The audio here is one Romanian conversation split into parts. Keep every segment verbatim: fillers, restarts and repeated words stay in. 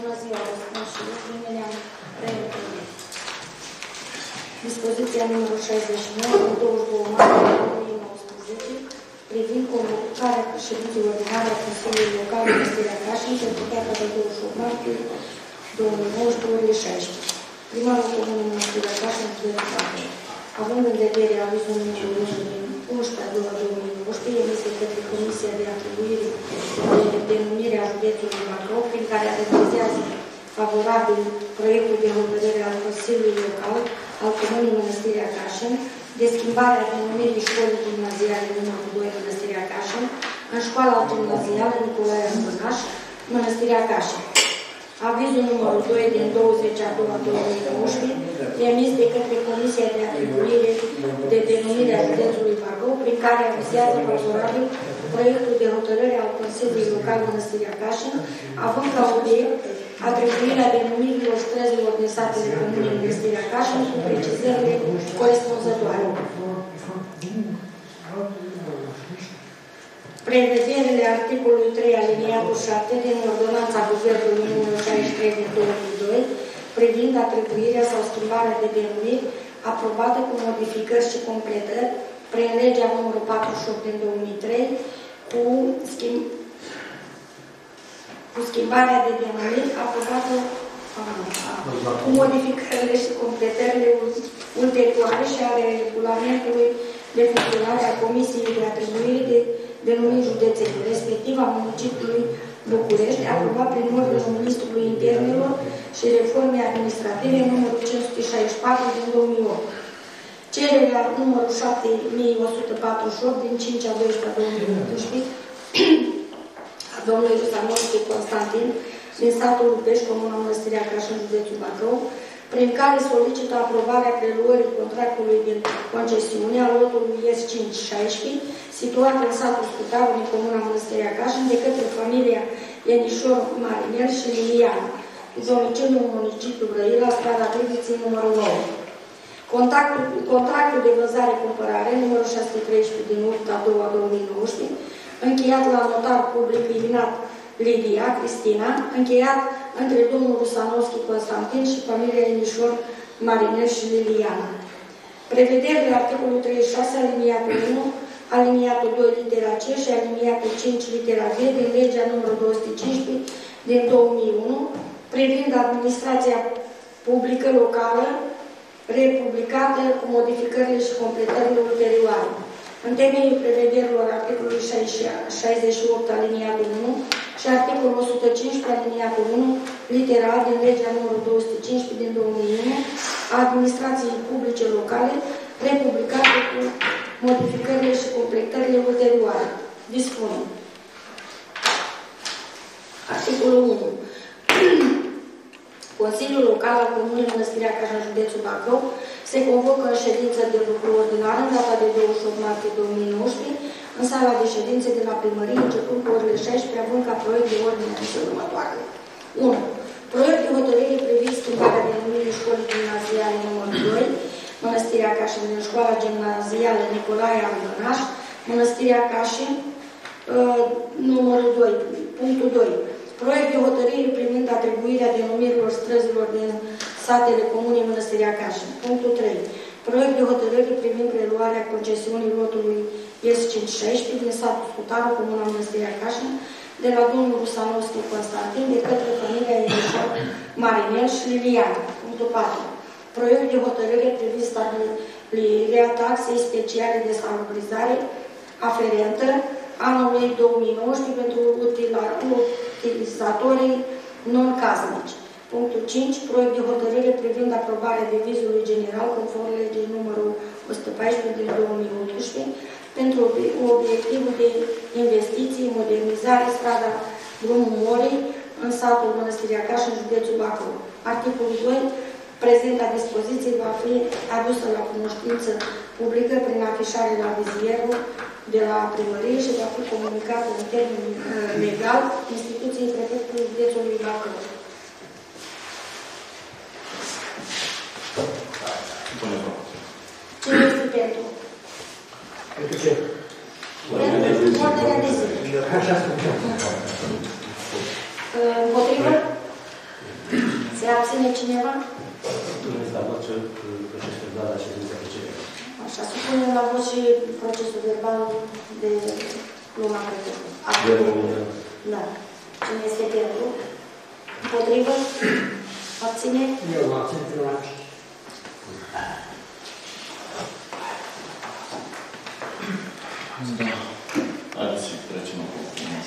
Bună ziua, vă spun și eu, bine ne-am reîntâlnit. Dispoziția numărul șaizeci și nouă, douăzeci și doi martie două mii nouăsprezece, privind convocarea ședinței ordinare a Consiliului Local de Măstirea Cașin, pentru data de douăzeci și opt martie două mii nouăsprezece, orele șaisprezece. Primarul Comunei Măstirea Cașin, județul Bacău, având în vedere avizul numărul unsprezece a doua două mii nouăsprezece, emis de către Comisia de Atribuire de Denumire a județului Bacău, prin care adresează favorabil proiectul de hotărâre al Consiliului Local al Comunei Mănăstirea Cașin, de schimbarea denumirii școlii gimnaziale numărul doi Mănăstirea Cașin, în școala gimnazială Nicolae Ambănaș, Mănăstirea Cașin. Avizul numărul doi din douăzeci a doua două mii nouăsprezece, emis de către Comisia de Atribuire de Denumire a județului Bacău, prin care avizează favorabil proiectul de hotărâre al Consiliului Local Mănăstirea Cașin, având ca obiect atribuirea denumirilor străzilor din satele Comunei Mănăstirea Cașin cu precizările corespunzătoare. Prevederile articolului trei aliniatul șapte din Ordonanța Guvernului numărul șaizeci și trei din două mii doi, privind atribuirea sau schimbarea de denumiri, aprobată cu modificări și completări prin legea numărul patruzeci și opt din două mii trei, cu, schimb... cu schimbarea de denumiri aprobată cu modificările și completările ulterioare și ale regulamentului de funcționare a Comisiei de Atribuire de denumiri județene, respectiv a municipiului București, aprobat prin ordinul Ministrului Internelor și Reforme Administrative numărul cinci sute șaizeci și patru din două mii opt. Cererea numărul șapte mii o sută patruzeci și opt din cinci a doisprezece a două mii optsprezece a domnului Rusanovski Constantin din satul Lupești, Comuna Mănăstirea Cașin, județul Bacău, prin care solicită aprobarea preluării contractului de concesiune al lotului S cinci șaisprezece, situat în satul Scutaru, în Comuna Mănăstirea Cașin, de către familia Ienișor Marinel și Liliana, domiciliul municipiul Brăila, strada Triviții, numărul nouă. Contactul, contractul de vânzare-cumpărare, numărul șase sute treisprezece din opt a doua două mii nouăsprezece, încheiat la notar public Ilinat Lidia Cristina, încheiat între domnul Rusanovski Constantin și familia Ienișor Marinel și Liliana. Prevederile articolului treizeci și șase, aliniatul unu, aliniatul doi, litera C și aliniatul cinci, litera V din legea numărul două sute cincisprezece din două mii unu, privind administrația publică locală republicată cu modificările și completările ulterioare. În temeiul prevederilor articolului șaizeci și opt, aliniatul unu și articolul o sută cincisprezece, aliniatul unu, litera A din legea numărul două sute cincisprezece din două mii unu, a administrației publice locale, republicate cu modificările și completările ulterioare. Dispune. Articolul unu. Consiliul Local al Comunei Mănăstirea Cașin, județul Bacău, se convocă în ședință de lucru ordinară în data de douăzeci și opt martie două mii nouăsprezece, în sala de ședințe de la primărie, începând cu orele șaisprezece, având ca proiect de ordine de următoarele. unu. Proiect de hotărâre privind schimbarea denumirii școlii gimnaziale numărul doi, Mănăstirea Cașin, din școala gimnazială Nicolae Ambănaș, Mănăstirea Cașin, uh, numărul doi, punctul doi. Proiect de hotărâre privind atribuirea denumirilor străzilor din satele Comunei Mănăstirea Cașin. Punctul trei. Proiect de hotărâre privind preluarea concesiunii lotului S cinci șaisprezece din satul Scutaru, Comuna Mănăstirea Cașin, de la domnul Rusanovski Constantin, de către familia Ienișor Marinel și Liliana. Punctul patru. Proiect de hotărâre privind stabilirea taxei speciale de salubrizare aferentă anului două mii nouăsprezece pentru utilizatorii non-casnici. Punctul cinci. Proiect de hotărâre privind aprobarea devizului general conform legii numărul o sută paisprezece din două mii optsprezece pentru obiectivul de investiții, modernizare, strada Drumul Morii, în satul Mănăstirea Cașin, județul Bacău. Articolul doi. Prezenta dispoziție va fi adusă la cunoștință publică prin afișare la vizierul de la primărie și va fi comunicată în termen legal instituției prefectului județului Bacău. Ce este pentru? Pentru ce? Pentru ordinea de zi. Împotrivă? Se abține cineva? Puneți la vot ce procesul verbal la ședința precedentă. Așa, supunem la vot și procesul verbal de luna trecută. Da. Cine este pentru? Împotrivă? Abține? Eu mă abțin până la aici. Da. Haideți să trecem acum.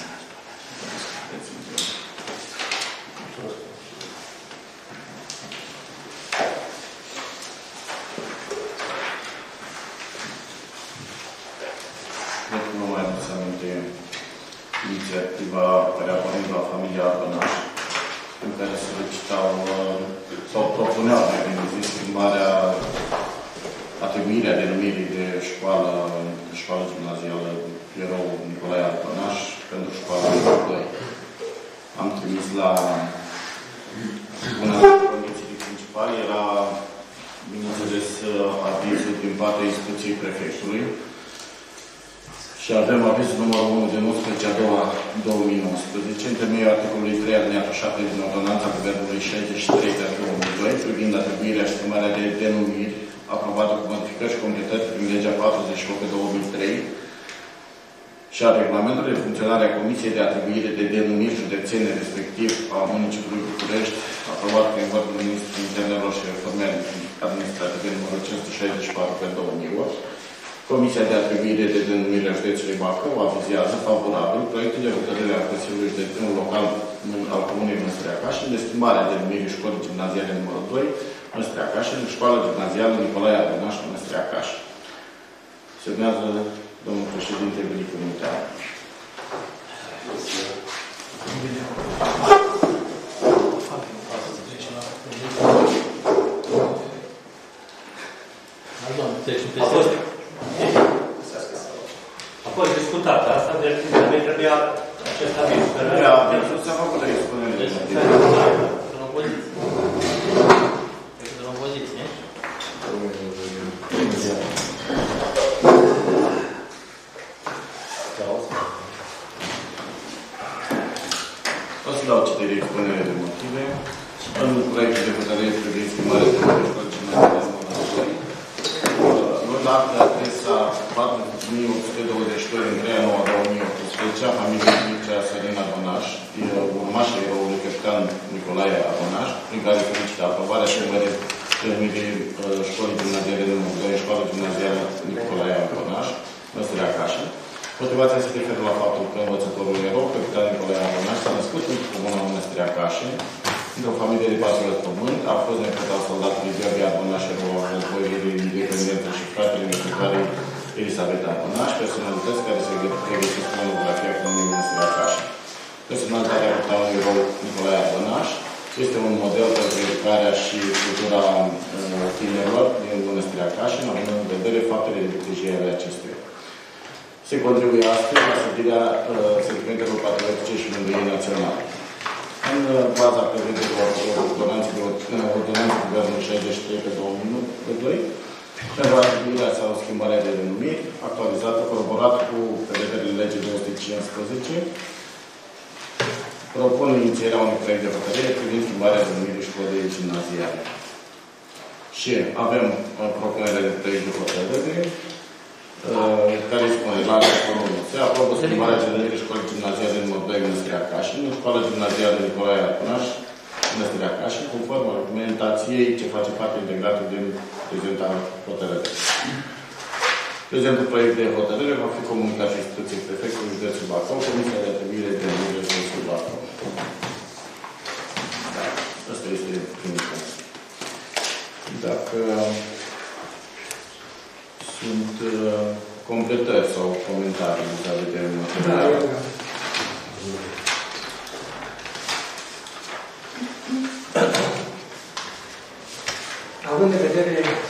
Cred că nu mai aduți aminte inițiativa care a pornit la familia Arbănaș, în care solicitau sau propuneau, mai bine zis, schimbarea, atribuirea denumirii de școală, școală gimnazială Erou Nicolae Arbănaș pentru școala doi. Am trimis la una dintre condițiile principale, era, bineînțeles, avizul din partea instituției prefectului. Și avem avizul numărul unu de nouăsprezece a doua două mii nouăsprezece, în temeiul articolului trei alineatul șapte din ordonanța Guvernului șaizeci și trei pe două mii doi, privind atribuirea și schimbarea de denumiri, aprobată cu modificări și completări prin legea patruzeci și opt pe două mii trei și a regulamentului de funcționare a Comisiei de atribuire de denumiri județene, respectiv a municipiului București, aprobat prin votul Ministrului Internelor și Reformării Administrative numărul cinci sute șaizeci și patru pe două mii opt, Comisia de atribuire de denumire a județului Bacău avizează favorabil proiectul de hotărâre a Consiliului Județean Local al Comunei Măstreacaș de schimbarea denumirii școlii gimnaziale numărul doi, Măstreacaș, în școala gimnazială Nicolae Arbănaș, Măstreacaș. Semnează domnul președinte Velicu Munteanu. A fost discutată asta, deci noi trebuia acest aviz. Trebuia, pentru că s-a făcut de expunere de motive. În opoziție. În opoziție. O să dau citire expunere de motive. În proiectul de hotărâre privind schimbarea de școală gimnazială numărul doi, luat de adresa patru mii opt sute douăzeci și doi din trei a noua două mii optsprezece a familiei Mircea Sărin Arbănaș, urmașa eroului capitan Nicolae Arbănaș, prin care solicită aprobarea și denumirii școlii gimnaziale numărul doi, școală gimnazială Nicolae Arbănaș, Măstreacaș. Motivația se referă la faptul că învățătorul erou, capitan Nicolae Arbănaș, s-a născut în comuna Măstreacaș, într-o familie de patru de pământ, a fost nepotul al soldatului Gheorghe Arbănaș, erou al războiului independență și fratele necesarei Elisabeta Arbănaș, personalități care se regăsesc în monografia Comunei Măstreacaș. Personalitatea capitanului erou Nicolae Arbănaș este un model pentru educarea și cultura tinerilor din Măstreacaș, având în vedere faptele de grijire ale acestuia. Se contribuie astfel la sădirea uh, sentimentelor patriotice și mândriei naționale. În uh, baza prevederilor ordonanței Guvernului șaizeci și trei pe două mii doi, pentru atribuirea sau schimbarea de denumiri, actualizată, coroborată cu prevederile legii două sute cincisprezece, propun inițierea unui proiect de hotărâre privind schimbarea denumirii școlii gimnaziale. Și avem uh, propunerea de proiect de hotărâre, Uh, care spune la articolul unu. Se aprobă schimbarea denumirii școlii gimnaziale numărul doi Măstreacaș în școala gimnazială Nicolae Arbănaș, Măstreacaș, conform argumentației ce face parte integrată din prezenta hotărâre. Prezentul proiect de hotărâre va fi comunicat și instituției prefectului județul Bacău, Comisia de atribuire de denumire județul Bacău. Da. Asta este primul punct. Dacă sunt uh, completări sau comentarii vis-a-vis de material. Da, având în vedere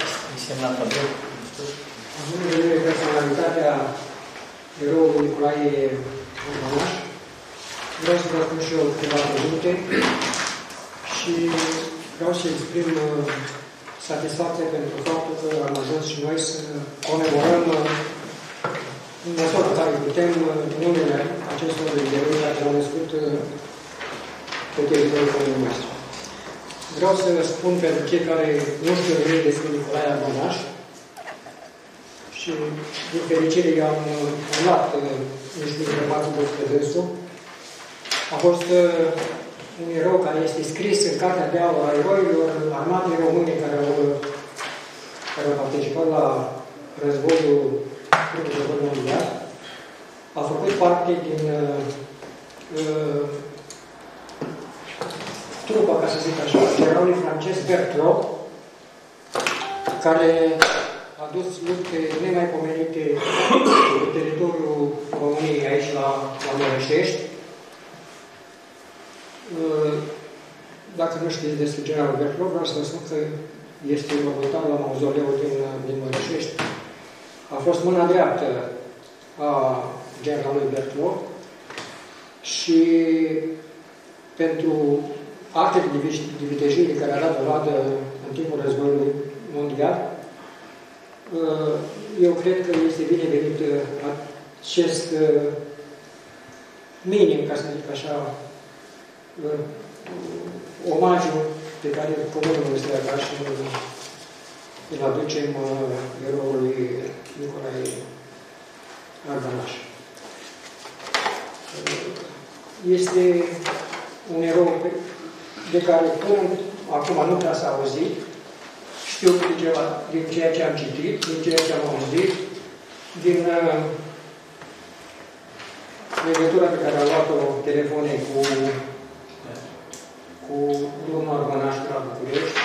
având în vedere personalitatea eroului Nicolae Arbănaș, vreau să vă spun și eu câteva cuvinte și vreau să exprim satisfacție pentru faptul că am ajuns și noi să comemorăm în măsura în care putem numele acestor denumiri care au născut pe teritoriul comunei noastre. vreau să spun pentru cei care nu știu nimic despre Nicolae Armanaș și, din fericire, eu am luat niște informații despre dânsul. A fost uh, un erou care este scris în Cartea de Aur a eroilor armatei române care au, care au participat la războiul mondial. A făcut parte din uh, uh, trupa, ca să zic așa, generalului Francesc Bertrand, care a dus lupte nemaipomenite pe teritoriul României aici la, la Mărășești. Dacă nu știți despre generalul Bertrand, vreau să vă spun că este mormântat la mauzoleul din, din Mărășești. A fost mâna dreaptă a generalului Bertrand și pentru actele de vitejie care a dat dovadă în timpul războiului mondial, eu cred că este binevenit acest minim, ca să zic așa, omagiu pe care comunul este dat și îl aducem eroului Nicolae Armanaș. Este un erou de care până acum nu prea s-a auzit. Știu de ceva, din ceea ce am citit, din ceea ce am auzit, din uh, legătura pe care am luat-o telefonic cu, cu domnul Armanaș de la București.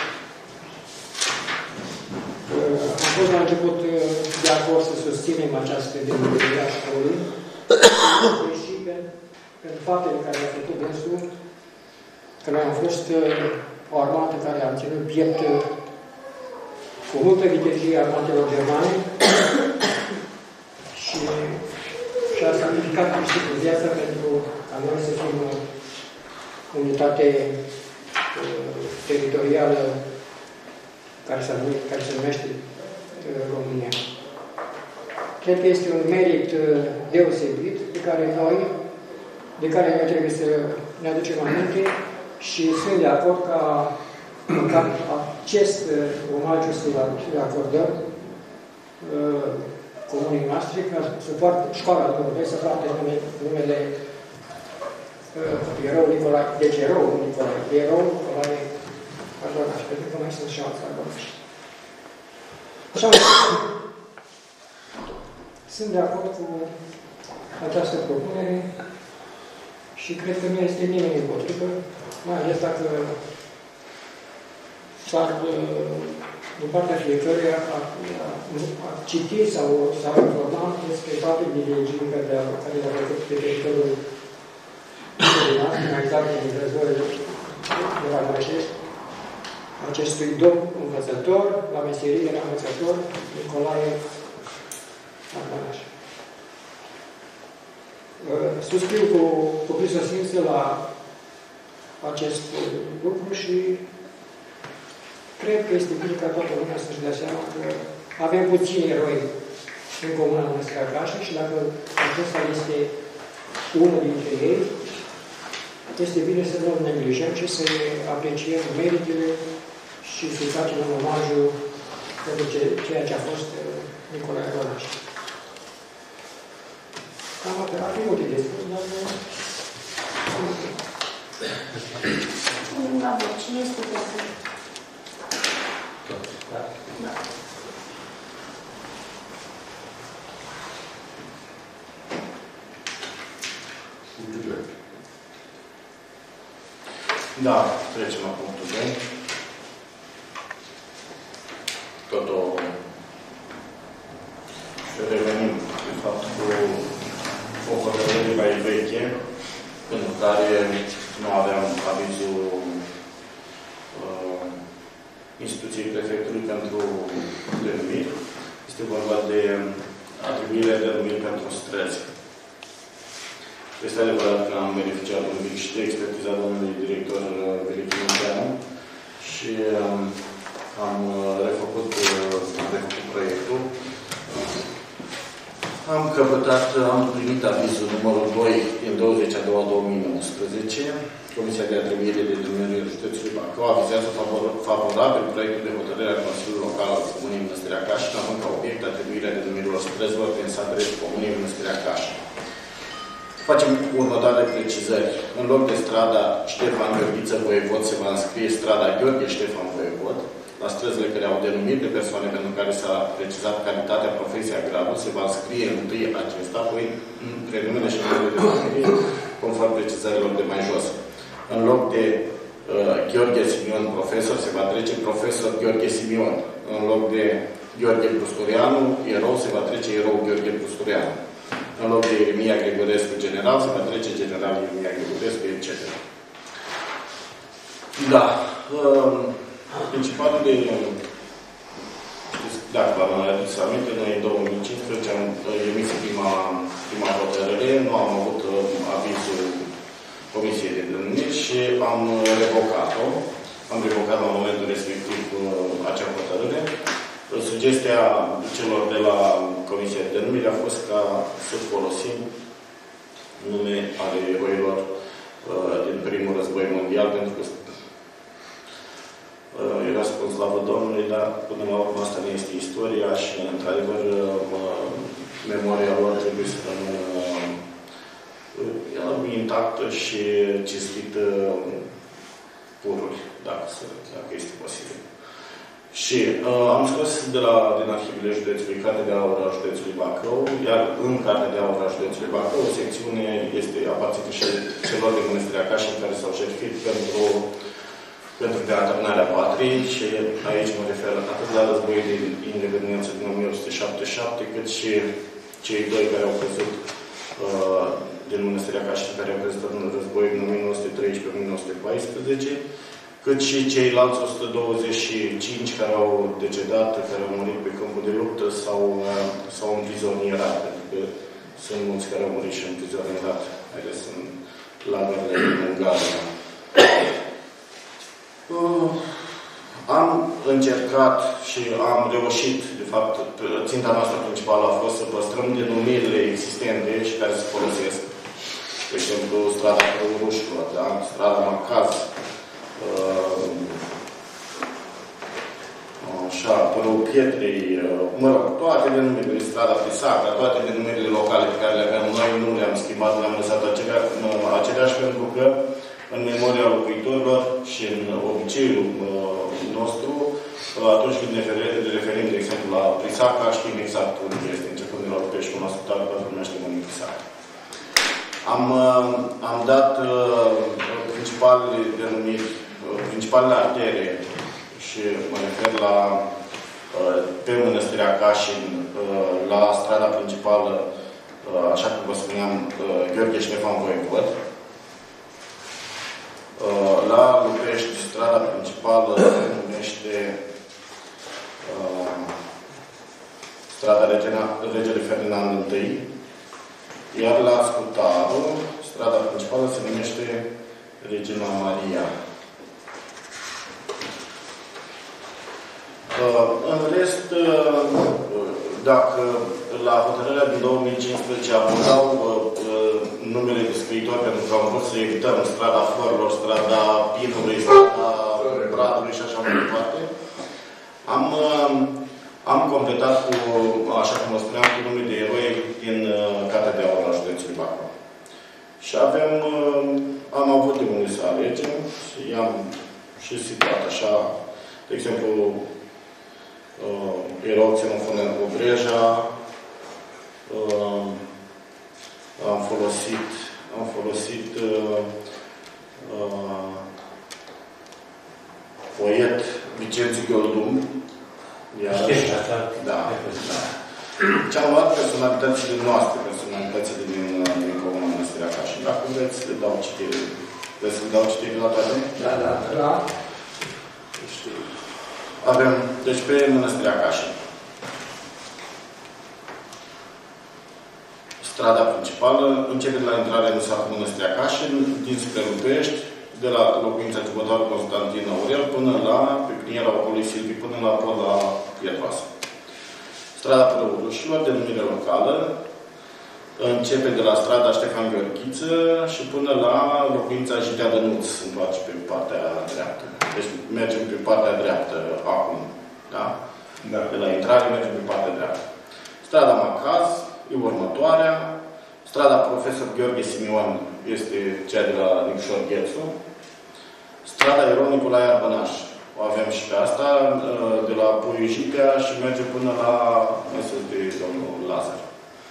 Uh, am fost la început uh, de acord să susținem această denumire a școlii și pentru faptele care le-a făcut dânsul, că noi am fost uh, o armată care a ținut piept uh, cu multă vitejie armatelor germane și și-a sacrificat câștigul viața pentru ca noi să fim o unitate uh, teritorială care se, care se numește uh, România. Cred că este un merit uh, deosebit de care noi, de care noi trebuie să ne aducem aminte și sunt de acord ca ca acest uh, omagiu să-l acordăm uh, comunii noastre, ca să poartă școala Dumnezeu, să poartă nume, numele uh, erou Nicolae, deci erou Nicolae, erou Nicolae Armanaș, pentru că mai sunt și alți Armanași. Așa, sunt de acord cu această propunere și cred că nu este nimeni împotrivă, mai ales dacă s-ar, din partea fiecăruia, a, a, a citi sau s-a informat despre toate privilegiile care le-a făcut pe teritoriul finalizat din războiul de la Mărășești, acestui domn învățător, la meserie la învățător, Nicolae Armanaș. Suscriu cu, cu prisosință la acest lucru și cred că este bine ca toată lumea să-și dea seama că avem puțini eroi în comuna noastră acasă și dacă acesta este unul dintre ei, este bine să nu neglijăm și să apreciem meritele și să-i facem un omagiu pentru ceea ce a fost Nicolae Armanaș. Cam atât. Ar fi multe de spus, dar nu la vot. Cine este pentru? Da. Da. Da, trecem la punctul doi. Tot o... revenim, de fapt, cu o hotărâre mai veche, pentru care nu aveam avizul uh, instituției prefectului pentru denumiri. Este vorba de atribuirea denumiri pentru străzi. Este adevărat că am beneficiat un pic și de expertiza domnului director Velichinu și um, am refăcut, am refăcut proiectul. Am căpătat, am primit avizul numărul doi din douăzeci a doua două mii nouăsprezece, Comisia de Atribuire de Denumiri Județului Bacău avizează favorabil proiectul de hotărâre al Consiliului Local al Comunei Mănăstirea Cașin, având ca obiect atribuirea denumirilor străzilor din satele Comunei Mănăstirea Cașin. Facem următoarele precizări. În loc de strada Ștefan Gheorghiță Voievod se va înscrie strada Gheorghe Ștefan Voievod. La străzile care au denumiri de persoane pentru care s-a precizat calitatea, profesia, gradul, se va înscrie întâi acesta, apoi prenumele și numele de familie, conform precizărilor de mai jos. În loc de uh, Gheorghe Simion profesor, se va trece profesor Gheorghe Simion. În loc de Gheorghe Bruscurianu, erou, se va trece erou Gheorghe Bruscurianu. În loc de Ieremia Grigorescu general, se va trece general Ieremia Grigorescu, et cetera. Da. Uh, Principalele, dacă v-am adus aminte, noi în două mii cincisprezece am emis prima, prima hotărâre, nu am avut avizul Comisiei de Denumiri și am revocat-o. Am revocat la momentul respectiv acea hotărâre. Sugestia celor de la Comisia de Denumiri a fost ca să folosim nume ale eroilor din primul război mondial, pentru că era spus slavă Domnului, dar până la urmă asta nu este istoria și, într-adevăr, memoria lor trebuie să rămână intactă și cinstită pururi, dacă, dacă este posibil. Și uh, am scos de la, din arhivele județului Cartea de Aur a județului Bacău, iar în Cartea de Aur a județului Bacău, o secțiune este aparține și celor din Mănăstirea Cașin care s-au jertfit pentru pentru reatărnarea patriei și aici mă refer atât la războiul de independență din o mie opt sute șaptezeci și șapte, cât și cei doi care au căzut uh, din Mănăstirea Cașin, care au căzut în războiul din o mie nouă sute treisprezece - o mie nouă sute paisprezece, cât și ceilalți o sută douăzeci și cinci care au decedat, care au murit pe câmpul de luptă sau uh, s-au împrizonierat, pentru că sunt mulți care au murit și împrizonierat, mai ales în lagările din Ungaria. Uh, am încercat și am reușit, de fapt, ținta noastră principală a fost să păstrăm denumirile existente și care se folosesc. De exemplu, strada Prăurușilor, da? Strada Macaz, uh, așa, Părul Pietrei, uh, mă rog, toate denumirile, strada Prisaca, toate denumirile locale pe care le aveam noi, nu le-am schimbat, le-am lăsat acelea, aceleași, pentru că în memoria locuitorilor și în obiceiul uh, nostru, uh, atunci când ne referim, de exemplu, la Prisaca, știm exact unde este, începând de la Lupești, un hospital, pentru că numește Mănii Prisaca. Am, uh, am dat uh, principalele denumiri, uh, principalele artere și mă refer la uh, pe Mănăstirea Cașin, uh, la strada principală, uh, așa cum vă spuneam, uh, Gheorghe Ștefan Voievod. La Lupești, strada principală se numește uh, strada Regena, Regele Ferdinand întâi, iar la Scutaru, strada principală se numește Regina Maria. Uh, în rest, uh, dacă la hotărârea din două mii cincisprezece abundau uh, numele de scriitori, pentru că am vrut să evităm strada Florilor, strada Pinului, strada Bradului și așa mai departe, am, uh, am completat cu, așa cum vă spuneam, cu nume de eroi din uh, Cartea de Aur a județului Bacău. Și avem, uh, am avut de unde să alegem și i-am și situat așa, de exemplu, Uh, erau Xenofon cu Breja, uh, am folosit, am folosit uh, uh, poet Vicențiu Gheoldum. Știți asta? Da, da. Ce am luat personalitățile noastre, personalitățile din, din Comuna Mănăstirea Cașin. Dacă vreți, le dau citire. Vreți să le dau citire la toate? Da, da, da. Avem, deci, pe Mănăstirea Cașin. Strada principală începe de la intrarea în satul Mănăstirea Cașin, dinspre Lupești, de la locuința Cibătarul Constantin Aurel până la pepiniera Ocolului Silvii, până la Poda Pietroasă. Strada Prăurușilor, denumire locală, începe de la strada Ștefan Gheorghiță și până la locuința Jidea Dănuț, se întoarce pe partea dreaptă. mergem pe partea dreaptă acum. Da? Da. De la intrare mergem pe partea dreaptă. Strada Macaz e următoarea. Strada Profesor Gheorghe Simion este cea de la Nicșor Ghețu. Strada Erou Nicolae Arbănaș. O avem și pe asta, de la Puiu Jipea și merge până la mesele de domnul Lazar.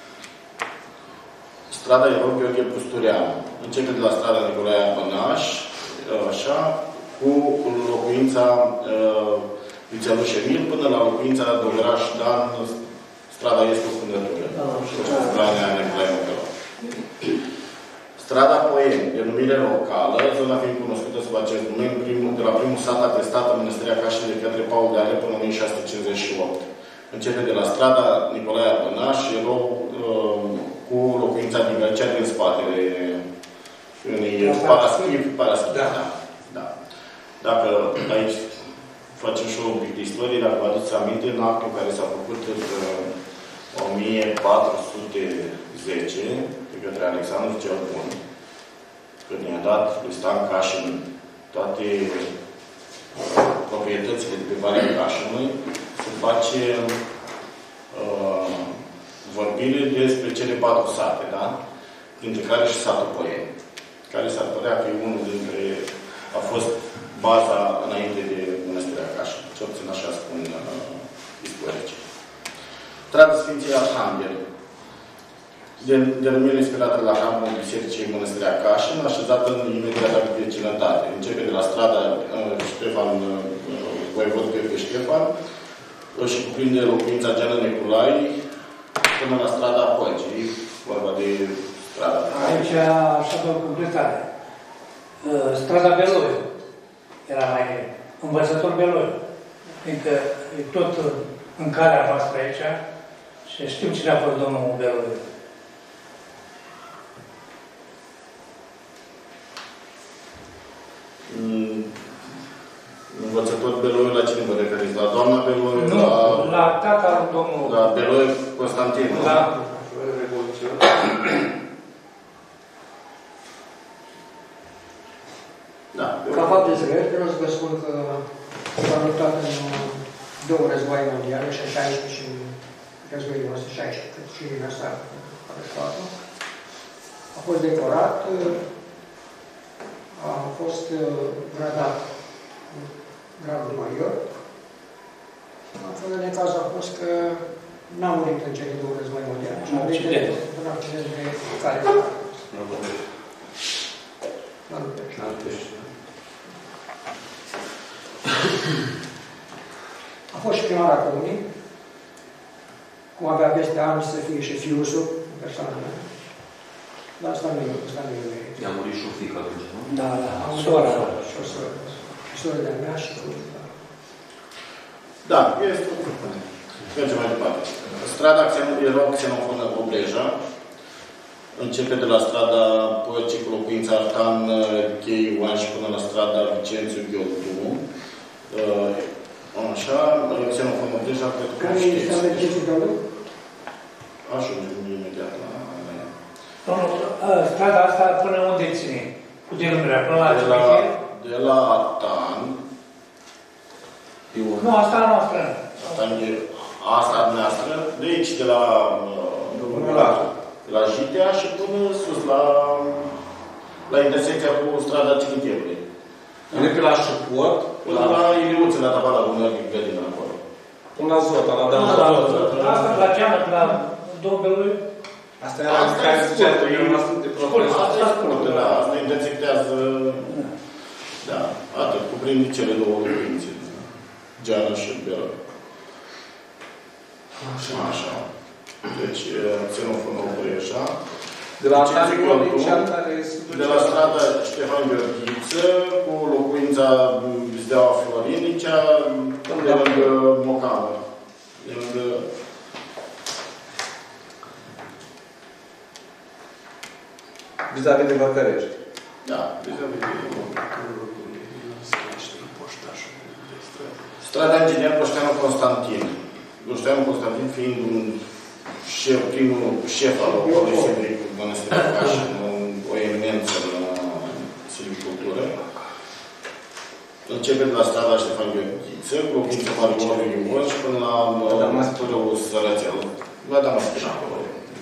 Strada Erou Gheorghe Pustureanu. Începe de la strada Nicolae Arbănaș, așa, cu locuința uh, Vițeluș Emil până la locuința Doveraș Dan, strada este o fundătură. Strada Nicolae Măcălău. Strada Poieni, denumire locală, zona fiind cunoscută sub acest nume, primul, de la primul sat atestat în Mănăstirea Cașin de către Paul de Ale până în o mie șase sute cincizeci și opt. Începe de la strada Nicolae Arbănaș, erou uh, cu locuința din cea din spatele unui paraschiv, paraschiv, da. Da. Da. Dacă aici facem și un pic de istorie, dacă vă aduceți aminte, în actul care s-a făcut în o mie patru sute zece de către Alexandru cel Bun, când i-a dat lui Stan Cașin toate proprietățile de pe Valea Cașinului, se face uh, vorbire despre cele patru sate, da? Dintre care și satul Poieni, care s-ar părea că e unul dintre, a fost baza înainte de Mănăstirea Cașin. Ce obțin așa spun uh, istoricii. Strada Sfinții Arhanghel. Denumire inspirată la Hamul Bisericii Mănăstirea Cașin, așezată în imediata vecinătate. Începe de la strada uh, Ștefan, uh, Voievod Gheorghe Ștefan, uh, și cuprinde locuința Geană Neculai până la strada Păcii, vorba de strada. Aici, așa de o completare. Uh, strada Beloi era mai învățător Beloi, fiindcă e tot în calea voastră aici și știm cine a fost domnul Beloi. Învățător Beloi, la cine vă referiți? La doamna Beloi? Nu, la, la tata domnul... La Beloi Constantin. La... Da. Ca fapt de zgări, vreau să vă spun că s-a luptat în două războaie mondiale, și în șaisprezece și în războiul o mie nouă sute șaisprezece, cât și în asta a fost decorat, a fost gradat gradul major. În caz a fost că n-a murit în cele două război mondiale. Și a venit un accident de care a fost. A fost și primara comunii, cum avea peste ani să fie și fiul său, persoană mea. Dar asta nu e, asta nu e merit. I-a murit și un fiic atunci, nu? Da, da. Sora. Și o soră. Soră de-a mea și cu... Da, este o grupă. Mergem mai departe. Strada Erou Xenofonă Obreja începe de la strada Păcii cu locuința Artan Chei Ioan și până la strada Vicențiu Gheorghe. Așa, Xenofonă Obreja, cred că care este strada Vicențiu Gheorghe? Ajungem imediat la ea. Strada asta până unde ține? Cu denumirea? Până la de la, de la Artan. Nu, asta a noastră. Asta a noastră, de aici, de la la, la Jitea și până sus, la, la intersecția cu strada Cimitirului. Vine pe la Șupot, până la Iliuță, la tabala cu unul grădină acolo. Până la Zota, la Dan Zota. Asta la Geană, la Dobelui. Asta era care zicea că eu noastră de profesor. Asta e scurtă, da. Asta intersectează, da, atât, cuprinde cele două locuințe. Geană și Beloi. Așa. Așa. Deci, Xenofonă Obreja. De la Tanicovici, care se duce... De la strada Ștefan Gheorghiță, cu locuința Zdeaua Florinicea, de lângă Mocană. De lângă... Vis-a-vis de Văcărești. Da, vis-a-vis de... Strada Inginer Boșteanu Constantin. Boșteanu Constantin fiind un șef, primul șef al locului silvic Mănăstirea Cașin, o eminență în silvicultură. începând la strada Ștefan Gheorghiță, cu locuința Mariorul Ion și până la Părău Sărățel. La Damascus acolo.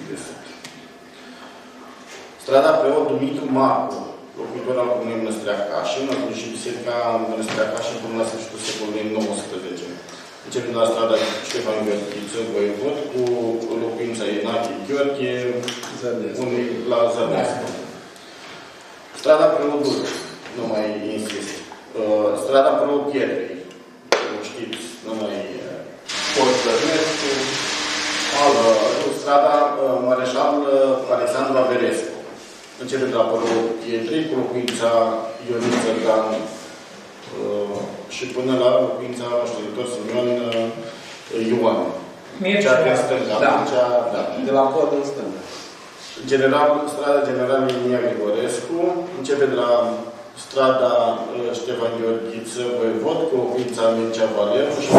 Strada Preot Dumitru Marcu, locuitor al Comunei Mănăstirea Cașin, a și Biserica Mănăstirea Cașin până la sfârșitul secolului nouăsprezece. Începând la strada Ștefan Gheorghiță, Voievod, cu locuința Ienache Gheorghe, la Zărnescu. Strada Preot Dulce, nu mai insist. Uh, strada Preot Pietrei, nu știți, nu mai... Pot Zărnescu. Uh, strada uh, Mareșal uh, Alexandru Averescu. Începe de la Preot Pietrei, cu locuința Ioniță Dan uh, și până la locuința Ștelitor Simeon uh, Ioan. Cea din stânga. Da. Cea, da. De la pod în stânga. General, strada General Iulia Grigorescu începe de la strada uh, Ștefan Gheorghiță, Voievod, cu locuința Mircea Valeriu și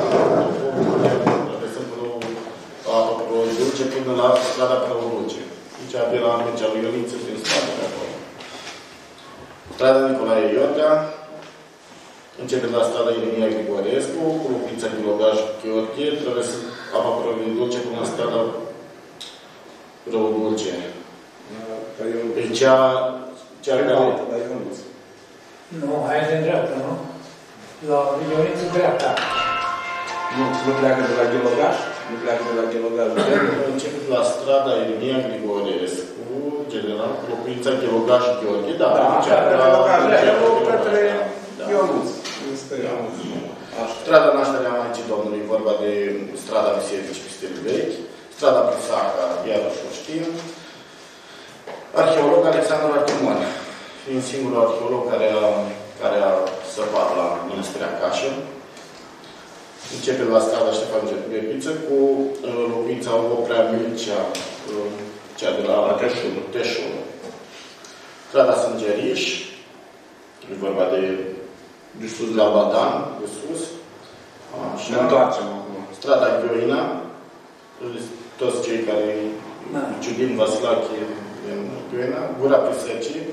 Dulce până la strada Prăuluce. Deci abia la Mircea lui Ioniță prin strada de acolo. Strada Nicolae Iorga începe de la strada Iulia Grigorescu, cu locuința Ghilogaș Gheorghe, traversând apa Prăului Dulce până la strada Prăul Dulce. Pe cea, cea care... Nu, hai de dreapta, nu? La Ioniță dreapta. Nu, nu pleacă de la Ghilogaș? Nu pleacă de la Ghilogaș. Începe de la strada Iulia Grigorescu, general, cu locuința Ghilogaș Gheorghe, da. Da, așa, de la Ghilogaș, către Ionuț. Strada Nașterea Maicii Domnului, vorba de strada Bisericii Pistelul Vechi, strada Prisaca, iarăși o știm. Arheolog Alexandru Archimon, fiind singurul arheolog care a, care a săpat la Mănăstirea Cașin. Începe la strada Ștefan Gheorghiță cu uh, locuința Oprea Mircea, uh, cea de la Teșul. Strada Sângeriș, e vorba de de sus la Badan, de sus. Așa. Ne întoarcem acum. Strada Gheorina, toți cei care da. Ciubin Vasilache în Gheorina, Gura Pisecii,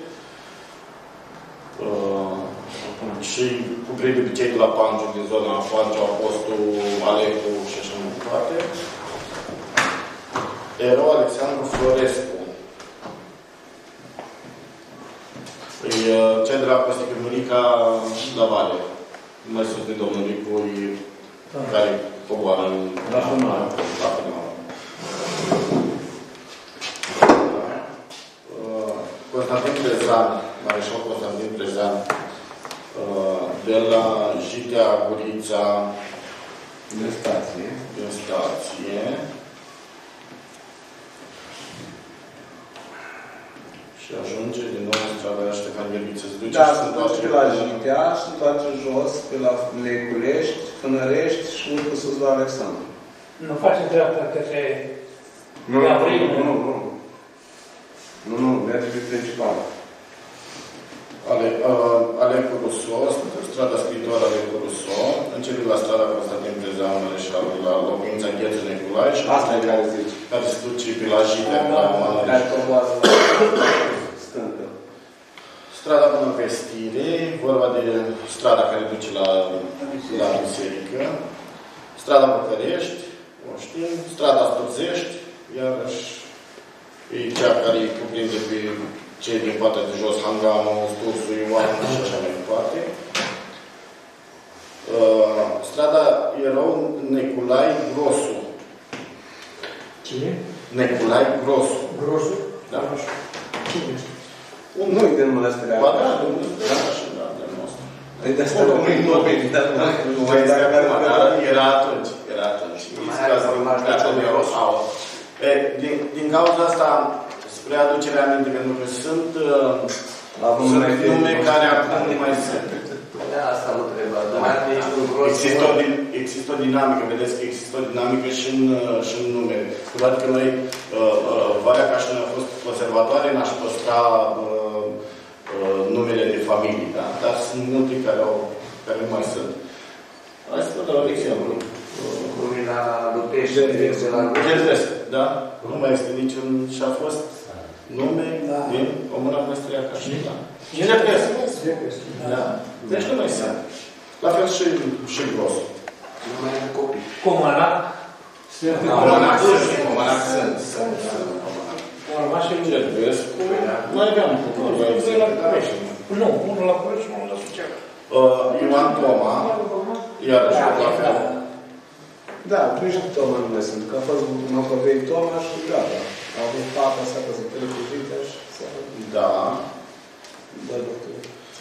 uh, și cuprinde pe cei de la Panciu, din zona Panciu, Apostol, Alecu și așa mai departe. Erou Alexandru Florescu. E cea de la Costică Murica la Vale. Mai sus de domnul Nicui, care coboară în la final. Constantin Prezan, Mareșal Constantin Prezan, de la Jitea Gurița din stație. Din stație. Și ajunge din nou în strada Ștefan Gheorghiță. Da, se duce pe la Jitea, se întoarce jos, pe la Leculești, Fânărești și urcă sus la Alexandru. Nu face dreapta către... Nu, nu, nu, nu. Nu, nu, merge pe principală. Ale, uh, Alecu Rousseau, strada scriitor Alecu Rousseau, începe la strada Constantin Prezan, Mareșalul, la locuința Gheță Nicolae și asta e care zici. Care se duce pe la Jitea, la Mănăriș. Care coboară stâncă. Strada până pe Stire, vorba de strada care duce la, la biserică. Strada Bucărești, o știm. Strada Stăzești, iarăși e cea care îi cuprinde pe cei din partea de jos, Hanganul, Stursul, Ioan și așa mai departe. Uh, strada Erou Neculai Grosu. Cine? Neculai Grosu. Grosu? Da. Cine este? Nu-i din Mănăstirea. Ba da, nu, da, și da, de nostru. Păi de asta nu nu dar nu mai este acum, dar era atunci, era atunci. Din cauza asta, spre aducerea aminte, pentru că sunt nume care acum nu mai sunt. Asta nu trebuie. Există o, există o dinamică, vedeți că există o dinamică și în, și în numere. Cu toate că noi, Valea Cașin a fost conservatoare, n-aș păstra uh, uh, numele de familie, da? Dar sunt multe care, au, care nu mai sunt. Hai să vă dau un exemplu. Lumina Lupește, de la Gervescu, da? Nu mai este niciun, și a fost nume din Comuna Mănăstirea Cașin, da? Și de peste. De peste. Da. Deci că noi sunt. La fel și, și grosul. Nu mai am copii. Comanac. Comanac sunt. Comanac sunt. Comanac și Ce vezi? Noi aveam unul la Curești. Nu, unul la Curești și unul la Suceava. Ioan Toma, iarăși la fel. Da, Cristi Toma nu mai sunt, că a fost Măcovei Toma și gata. A avut papa să că se televizită și să... Da. Da, doctor.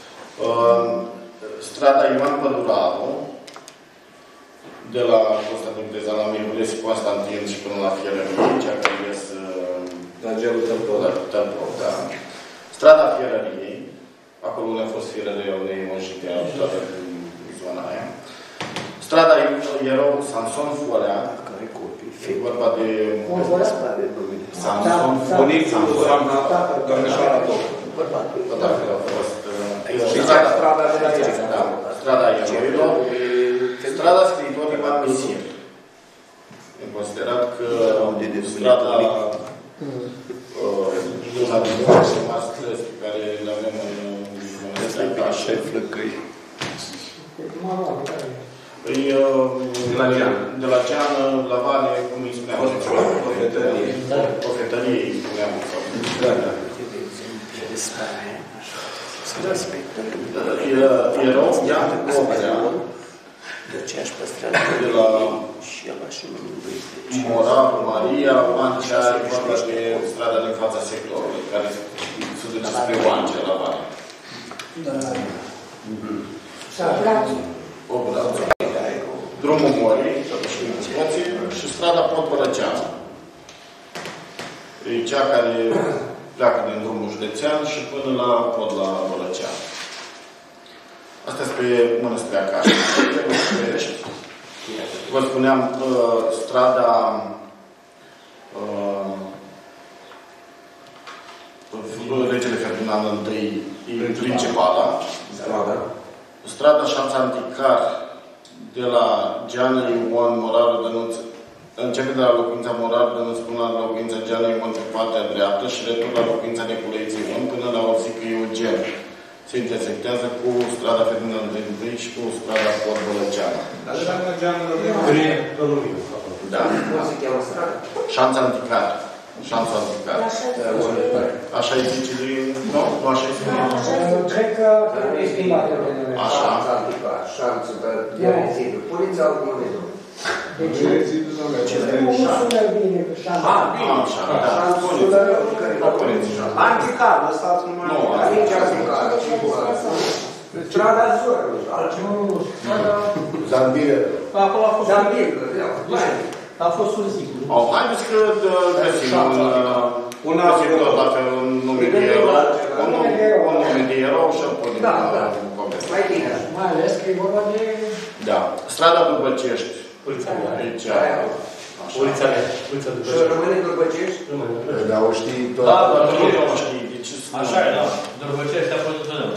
Strada Ioan Păduraru, de la Constantin Teza la Mihulescu Constantin și până la Fierărie, cea care ies La gelul Tălpău. Tălpău, da. Strada Fierăriei, acolo unde a fost Fierărie, unde e moșitea, toată zona aia. Strada Erou Samson Forea, Care copii? e vorba de... Samson Forea, Samson Domnișoara Tău. Da, că a fost... Strada de la Iași. Da, strada Eroilor. Strada scriitor Ivan Misir. E considerat că strada una din cele mai străzi pe care le avem în Mănăstăria Așa e flăcăi. de la Geană, la Vale, cum îi spuneam? Cofetărie. Cofetărie, îi spuneam. Da, da. Erau Ian Oprea, de la Morav, Maria, Oancea, e vorba de strada din fața sectorului, care se duce spre Oancea, la Vale. Oblațul. Drumul Morii, și strada Podbălăceană. E cea care pleacă din drumul județean și până la Pod la Bălăcean. Asta este pe Mănăstirea Caș. Vă spuneam, uh, strada uh, Regele Ferdinand întâi e principala. Strada. Strada Șanț Anticar de la Geană Ion Moraru Dănuț, începe de la locuința Moraru Dănuț până la locuința Geană Ion pe partea dreaptă și retur la locuința Neculăiță Ion până la Orzică Eugen. Se intersectează cu strada Ferdinand întâi și cu strada Pod Bălăceană. Dar de la Geană Da. Cum se cheamă strada? Șanț Anticar. Șanț Anticar. Așa îi zice de... Nu? Nu așa îi spune? Cred că trebuie schimbată. Așa. Șanț Anticar. Șanț de rezidu. Puneți alt nume. Deci, nu sună bine cu șanț. Ah, bine. Așa, da. Șanț sună rău. Anticar, lăsați numai. Nu, aici Anticar. Strada Zorului. Altceva. Zambir. Acolo a fost... Zambir. A fost un sigur. Oh, haideți că găsim un asigură la fel un nume de erou, un nume de erou și apoi din poveste. Mai bine. Mai ales că e vorba de... Da. Strada Dubăcești. Aici. Ulița mea. Ulița Și rămâne Dubăcești? Dar o știi tot. Da, dar Nu o știi. așa e, da. Dubăcești a fost întotdeauna.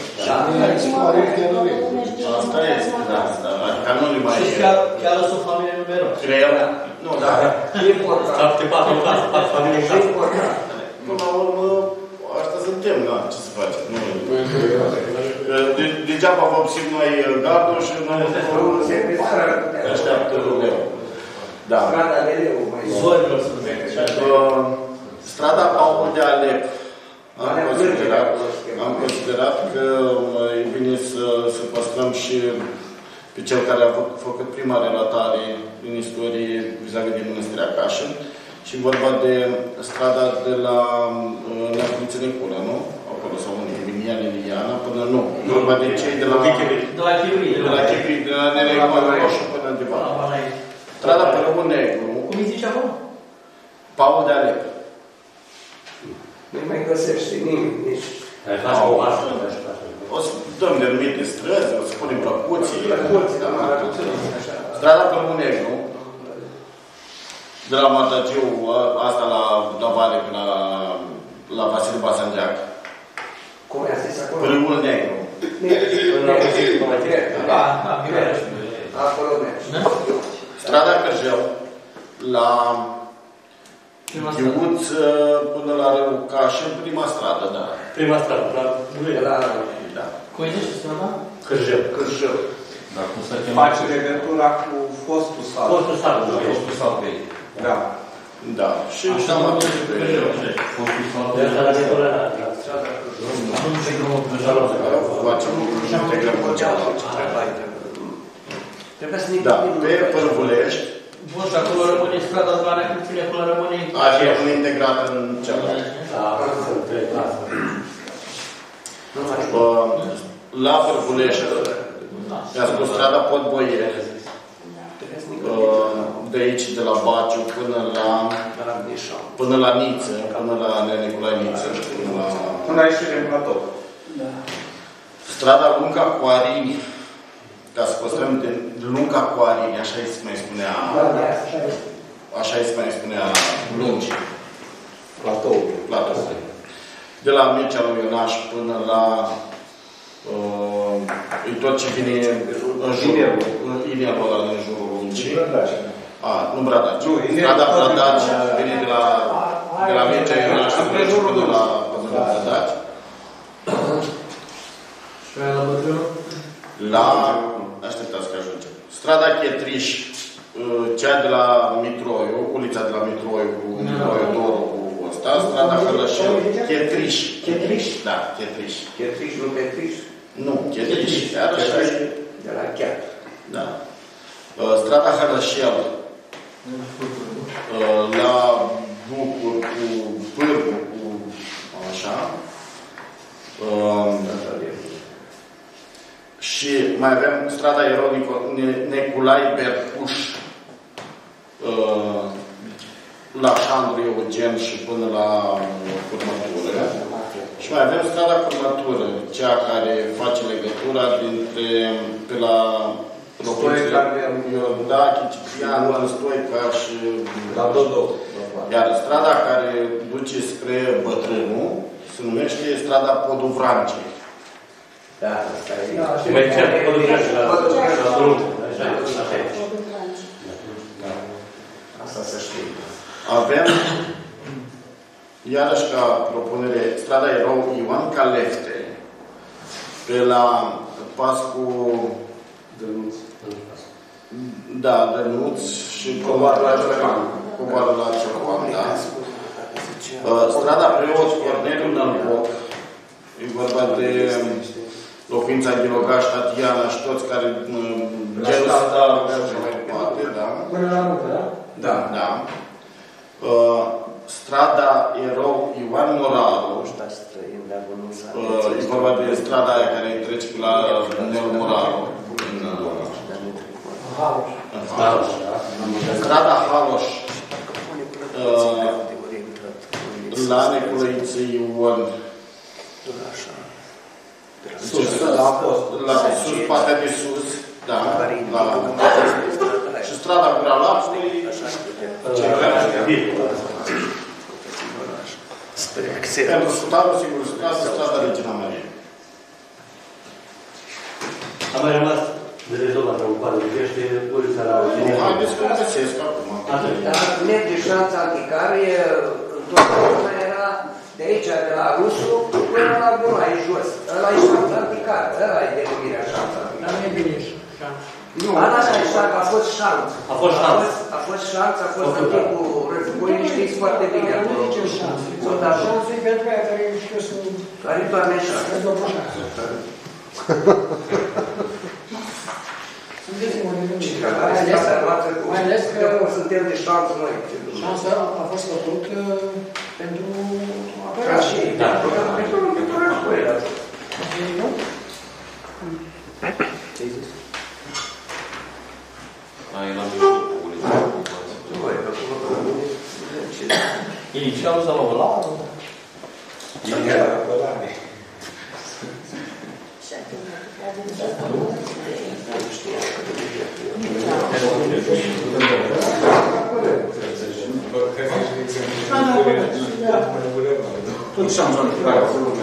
Asta este, da. Adică nu le mai Și chiar sunt o familie numeroasă. Creier? Nu, da. E important. Șapte, patru case, patru familii în casă. Până la urmă, asta suntem, da. Ce să facem? Degeaba vă obțin noi gardul și noi așteaptă leu. Da. Strada de leu. Zorilor să numește. Strada Paul de Alep. Am considerat, am considerat că e bine să, să păstrăm și pe cel care a făcut prima relatare în istorie vis-a-vis de Mănăstirea Cașă și vorba de strada de la Neaculiță Niculă, nu? Acolo sau unde? Emilian Iliana până nu. Vorba de cei de la De la Chibri. De la Chibri, de la Neregoi Roșu până de Val. Strada pe Râul Negru. Cum îi zice acolo? Paul de Alep. Nu mai găsește nimeni nici. O să dăm denumite străzi, o să punem plăcuții. Plăcuții, Strada pe Râul Negru. De la Martagiu, asta la, la Vale, la, la Vasile Basangeac. Cum i-a zis acolo? Râul Negru. Da, acolo mergi. Strada Cărjel, la Ghiuț până la Răucaș, în prima stradă, da. Prima stradă, dar nu e la... Da. Cum e zice strada? Cârjău. Cârjău. Dar cum să chemă? Face legătura cu fostul sat. Fostul sat, fostul sat de ei. Da. Da. Și cam atunci pe... Fostul sat de ei. Asta la netolerat. Atunci e drumul pe jaloză. Facem lucruri și integrăm cu cealaltă. Da, pe Părbulești. Bun, și acolo rămâne strada de la Neacruțile, acolo rămâne... Așa rămâne integrată în cealaltă. Da, sunt trei clasă. La Părbulești, mi-a spus strada Podboier, de aici, de la Baciu, până la până la Niță, până la Nicolae Niță, până la... Până la ieșire în platou. Strada Lunca Coarini, ca să păstrăm de Lunca Coarini, așa îi se mai spunea, așa îi se mai spunea Lungi. Platou. Platou. De la Mircea lui Ionaș până la uh, tot ce vine în jurul, inelul ăla din jurul Lungii. A, nu Bradaci. Strada Bradaci vine de la, de la Mircea Ionaș până la Bradaci. Și aia la Bătrânul? La... Așteptați că ajungem. Strada Chetriș, cea de la Mitroiu, ulița de la Mitroiu cu Mitroiu Doru cu ăsta, strada Hălășel, Chetriș. Chetriș? Da, Chetriș. Chetriș, nu Petriș? Nu, Chetriș. Chetriș. De la Chiar. Da. Strada Hălășel, la Bucur cu Pârgu, cu așa. Și mai avem strada Erou Neculai Bercuș, la Șandru Eugen și până la Curmătură. Și mai avem strada Curmătură, cea care face legătura dintre, pe la Stoica, Iordache, Ciprian, Stoica și... La Dodo. Iar strada care duce spre Bătrânul se numește strada Poduvrancei. Da, asta e. Și mai chiar Poduvrancei la drum. Asta să știi. Avem, iarăși ca propunere, strada Erou Ioan Calefte, pe la Pascu Dănuț. Da, Dănuț și Coboară la Ciocan. Coboară la Ciocan, da. Strada Preot Corneliu Nălboc, e vorba de locuința Ghilogaș, Tatiana și toți care genul ăsta merge mai departe, da. Până la muncă, da? Da, da. Uh, strada Erou Ioan Moraru, uh, e vorba de strada aia care trece pe la Nel Moraru. În, Haloș. în Haloș. Strada Haloș, uh, la Neculăiță Ion. La sus, partea de sus, da, la, și strada Gura Lapsului, pentru Scutarul, sigur, strada, strada Regina Maria. A mai rămas de rezolvat la Upadă, privește ulița la... Haideți că o găsesc acum. Dar merge șanța anticară, toată era de aici, de la Rusu, până la Gunoi, jos. Ăla e șanța anticară, ăla e denumirea șanța anticară. Dar nu e bine șanță. Nu, asta e șanță, a fost șanță. A fost șanță. A fost șanță, a fost în timpul războiului, știți foarte bine acolo. Nu zice șanță. Șanță e pentru aia care știu să... Care toarne șanță. Care după șanță. Mai ales că suntem de șanță noi. șanța a fost făcut pentru apărare. Da, pentru război. Nu? Ce-ai zis? Ai la mijlocul ulița. Inițial sau la Olară? Inițial la Olară. Tot șansa în care a făcut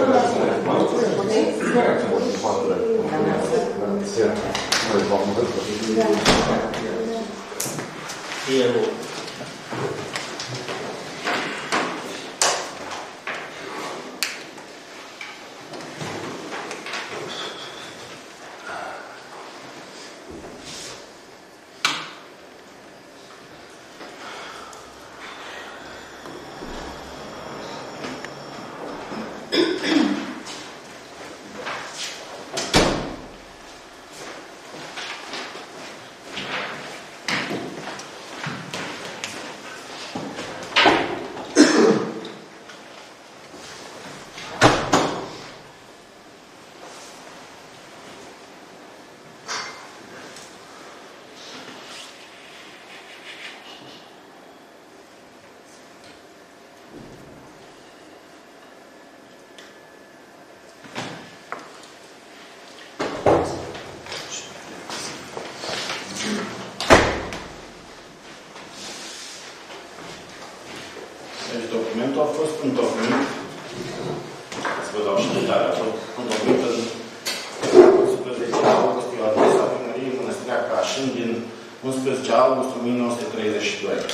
Documentul a fost întocmit, să vă dau și detalii, a fost întocmit în unsprezece august, e adresa primăriei Mănăstirea Cașin din unsprezece august o mie nouă sute treizeci și doi.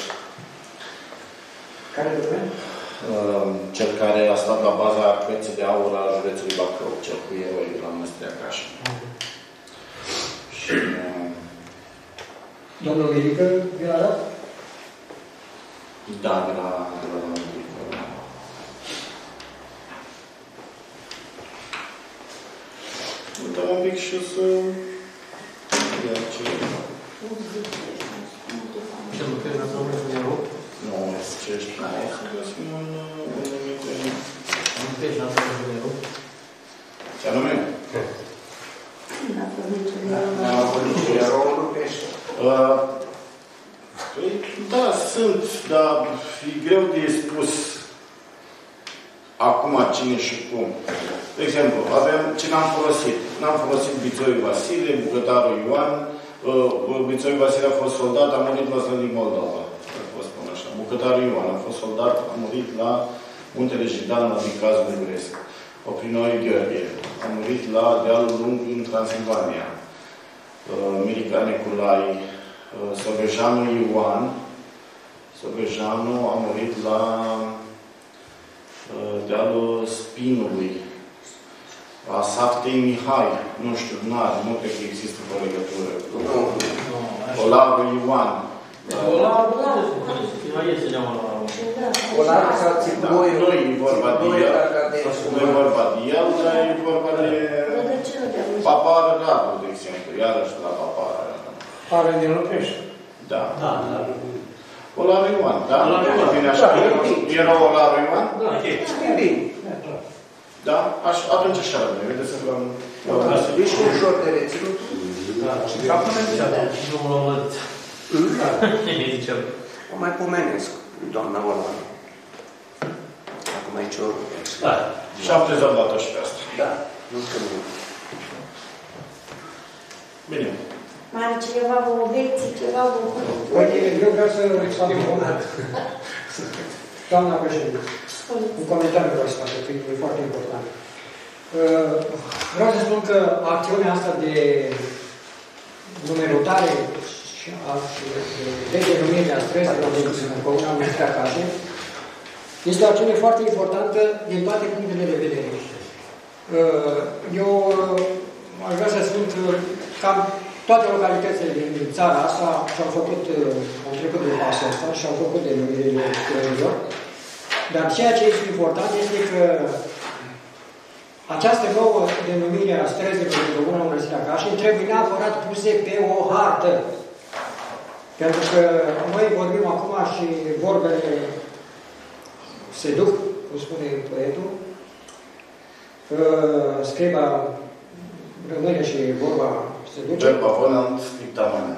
Care document? Cel care a stat la baza Creței de Aur a județului Bacău, cel cu eroi la Mănăstirea Cașin. Și... Domnul Mirică, vi l-a dat? Da, de la domnul Mirică. Uităm un pic și să... Ia ce... Ce lucrezi la domnul Mirică? Nu, ce ești la o să găsim un numit. Lucrezi la domnul Mirică? Ce anume? Da, sunt, dar e greu de spus acum cine și cum. De exemplu, avem ce n-am folosit. N-am folosit Bițoiu Vasile, bucătarul Ioan. Bițoiu Vasile a fost soldat, a murit la Slănic Moldova. Vă spun așa. Bucătarul Ioan a fost soldat, a murit la Muntele Jidan, la Bicazul Neguresc. Oprinoi Gheorghe a murit la Dealul Lung în Transilvania. Mirica Neculai, Sogejanu Ioan, Sogejanu a murit la Dealul Spinului. A Saftei Mihai, nu știu, n-are, nu cred că există o legătură. Olaru Ioan. Olaru, da, mai este de Olaru. Olaru sau Țipoiu? Nu e vorba de el, nu e vorba de el, dar e vorba de Papară Radu, de exemplu, iarăși la Papară. Are din Lupești. Da. Da, da. Olaru Ioan, da? Olaru Ioan. Bine așa. Era Olaru Ioan? Da, e bine. Da? Atunci așa rămâne. Vedeți să vreau... E și ușor de reținut. Da. Și acum ne zicea, domnul Olăt. Ne zicea. O mai pomenesc, doamna Olaru. Acum aici o rugăți. Da. Și am rezolvat-o și pe asta. Da. Nu știu nimic. Bine. Mai are cineva vă obiecții, ceva vă... Uite, eu vreau să fac un coment. Doamna președinte, un comentariu vreau să fac, că e foarte important. Vreau să spun că acțiunea asta de numerotare și de denumire a streselor în Comuna Mănăstirea Cașin este o acțiune foarte importantă din toate punctele de vedere. Eu aș vrea să spun că cam toate localitățile din țara asta și-au făcut, au trecut de pasul ăsta și au făcut denumirile străzilor. Dar ceea ce este important este că această nouă denumire a străzilor din Comuna Mănăstirea Cașin trebuie neapărat puse pe o hartă. Pentru că noi vorbim acum și vorbele se duc, cum spune poetul, scriba rămâne și vorba se duce. Verba volant, dictament.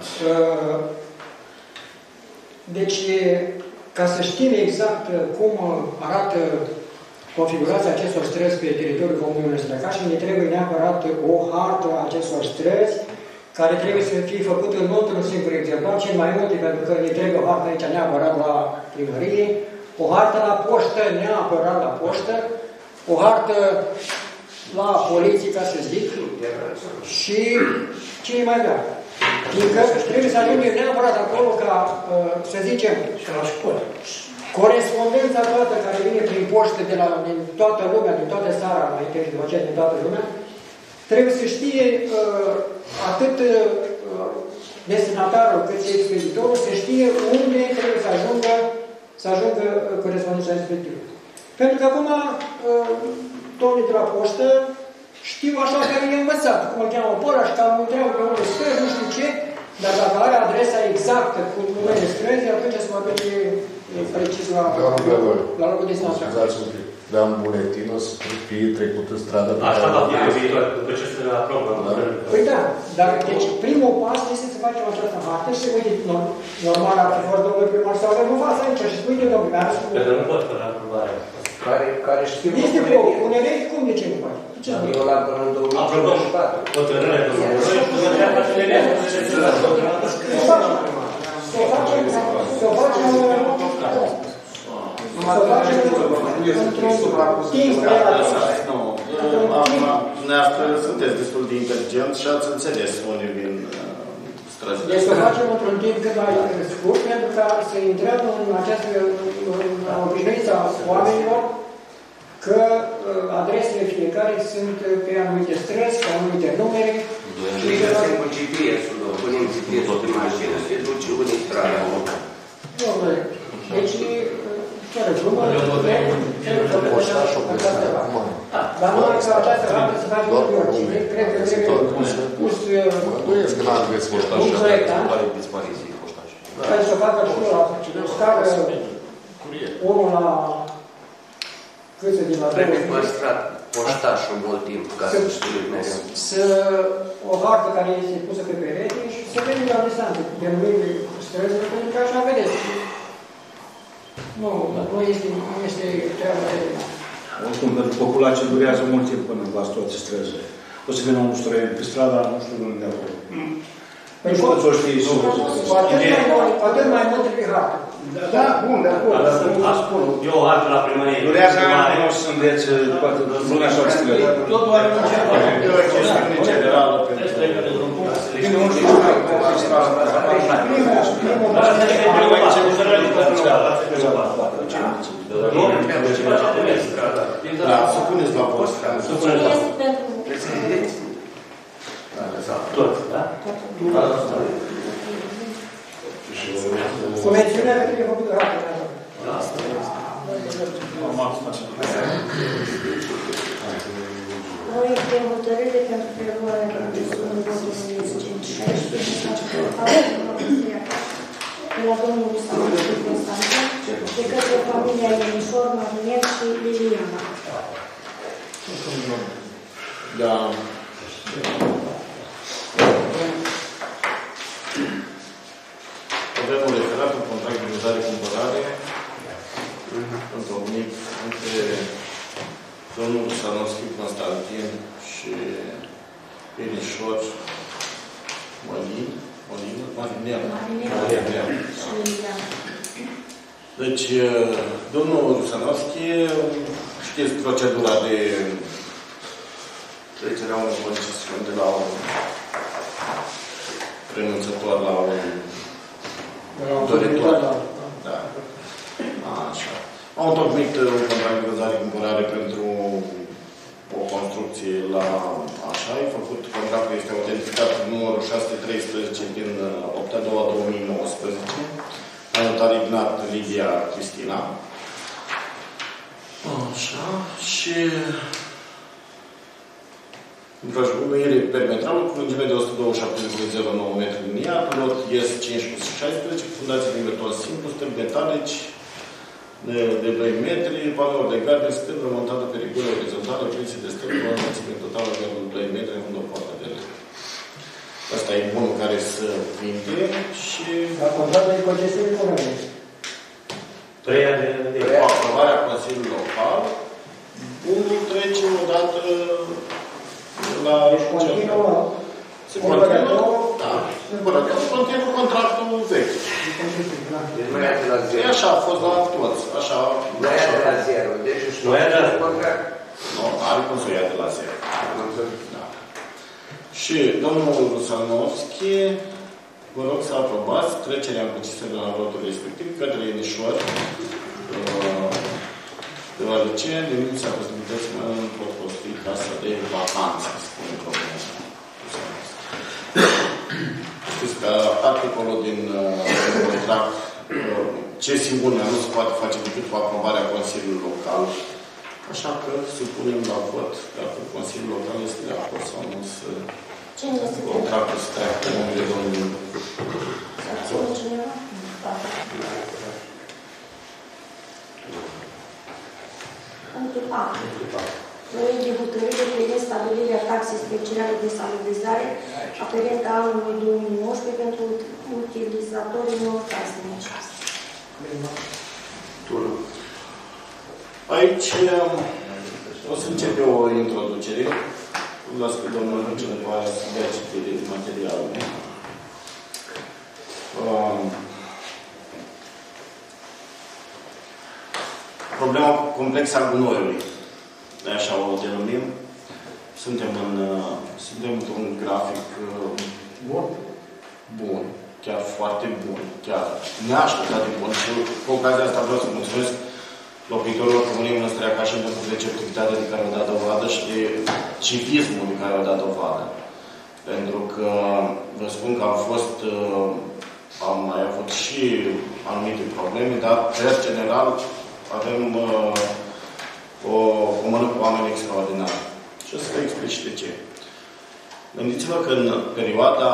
Deci, ca să știm exact cum arată configurația acestor străzi pe teritoriul Comunei Mănăstirea Cașin, ne trebuie neapărat o hartă a acestor străzi, care trebuie să fie făcută nu într-un singur exemplar, cel mai multe, pentru că ne trebuie o hartă aici neapărat la primărie, o hartă la poștă, neapărat la poștă, o hartă la poliție, ca să zic, și cine mai vrea. Fiindcă trebuie să ajungem neapărat acolo ca, să zicem, Și la școli. corespondența toată care vine prin poștă de la din toată lumea, din toată țara, mai întâi și după aceea din toată lumea, trebuie să știe uh, atât uh, destinatarul cât și expeditorul, să știe unde trebuie să ajungă, să ajungă uh, corespondența respectivă. Pentru că acum uh, domnii de la poștă știu așa că i-a învățat, cum îl cheamă pe ăla și cam întreabă pe unde străzi, nu știu ce, dar dacă are adresa exactă cu numele străzi, atunci se va duce precis la, la locul de stanță. Dar în buletin o să fie trecută strada pe Așa va fi viitor, după ce se aprobă. Păi da, dar deci primul pas este să facem această hartă și uite, normal ar fi fost domnul primar să avem în față aici și spune, uite, domnule, mi-a răspuns. Pentru că nu pot fără aprobare. Care, care știu... Este bloc, unele, cum de ce nu faci? Eu l-am până în două mii douăzeci și patru. Hotărâre de domnul și după aceea face de Să o facem, să o facem, să o facem, timp relativ. Nu, acum, dumneavoastră sunteți destul de inteligent și ați înțeles unde vin străzile. Deci să facem într-un timp cât mai scurt, pentru ca să intrăm în această obișnuință a oamenilor că adresele fiecare sunt pe anumite străzi, pe anumite numere. Și găsim cu G P S-ul, punem G P S-ul pe mașină, se duce unii strada. Deci, fără glumă, dar numai că această hartă să faci de oricine, cred că trebuie pus un proiectant care să facă și la scară unul la câți din la trebuie păstrat poștașul mult timp ca să știu mereu. Să o hartă care este pusă pe perete și să vedem la distanță denumirile străzilor, pentru că așa vedeți. Nu, nu este, nu este treaba de... Oricum, pentru populație durează mult timp până învață toate străzile. O să vină un străin pe strada, nu știu unde de acolo. Nu știu că ți-o știi sigur. Cu atât mai mult pe hartă. Da, bun, de acolo. Eu o hartă la primărie. Durează ani, nu o să înveți, poate, lumea și-o străzi. Totul are un început. E o chestiune generală pentru... Bine, nu știu, cum a fost strada. Da, să puneți la vot. Cine este pentru? Toți, da? Cu mențiunea că trebuie făcută hartă. Proiect de hotărâre pentru preluarea în votul șaisprezece și de la domnul Rusalnic Constantin de către familia Ienișor, Marinet și Liliana. Da. Avem un referat, un contract de vânzare-cumpărare întocmit între domnul Rusalnic Constantin și Ienișor Mălin. Mălin? Marinet. Marinet. Și Liliana. Deci, domnul Rusanovski, știți procedura de trecerea unui concesiune de la un renunțător la un doritor. Da. Așa. Au întocmit un contract de vânzare-cumpărare pentru o construcție la așa. E făcut, contractul este autentificat numărul șase sute treisprezece din opt a doua două mii nouăsprezece. A notat Ignat Lidia Cristina. Așa. Și îngrăjbuire perimetrală cu lungime de o sută douăzeci și șapte virgulă zero nouă metri liniar, lot IS cinci plus șaisprezece, fundație din beton simplu, stări metalici de, de doi metri, panouri de gard, stârnă montată pe rigură orizontală, prinse de stârnă, cu o înălțime totală de doi metri, unde o poartă de lemn. Asta e bunul care se vinde și... La contractul de concesiune cum e? Trei ani de... Cu aprobarea Consiliului Local, bunul trece odată la... Deci continuă... Se continuă, da, cumpărătorul continuă contractul vechi. Deci nu ia de la zero. E așa a fost la toți, așa... Nu ia de la zero. Deci își nu ia de la contract. Nu, are cum să o ia de la zero. Da. Și domnul Rusanovski, vă rog să aprobați trecerea încălcitorilor la lotul respectiv către Ienișor, deoarece limița posibilității mai nu pot construi casa de vacanță, spune problema. Știți că articolul din contract cesiunea nu se poate face decât cu aprobarea Consiliului Local, așa că supunem la vot dacă Consiliul Local este de acord sau nu să contractul să treacă pe numele domnului. Să țină cineva? Punctul patru. Proiect de hotărâre privind stabilirea taxei speciale de salubrizare aferentă anului două mii nouăsprezece pentru utilizatorii neocasnici. Aici o să încep eu o introducere. Las pe domnul cineva să dea citire de materialele. Um, problema complexă a gunoiului. De așa o denumim. Suntem, în, suntem într-un grafic bun. Bun. Chiar foarte bun. Chiar neașteptat de bun. Și cu ocazia asta vreau să mulțumesc locuitorilor Comunei Mănăstirea Cașin pentru receptivitatea de care au dat dovadă și de civismul de care au dat dovadă. Pentru că vă spun că am fost, am mai avut și anumite probleme, dar, pe general, avem uh, o, o mână cu oameni extraordinari. Și o să vă explic și de ce. Gândiți-vă că în perioada,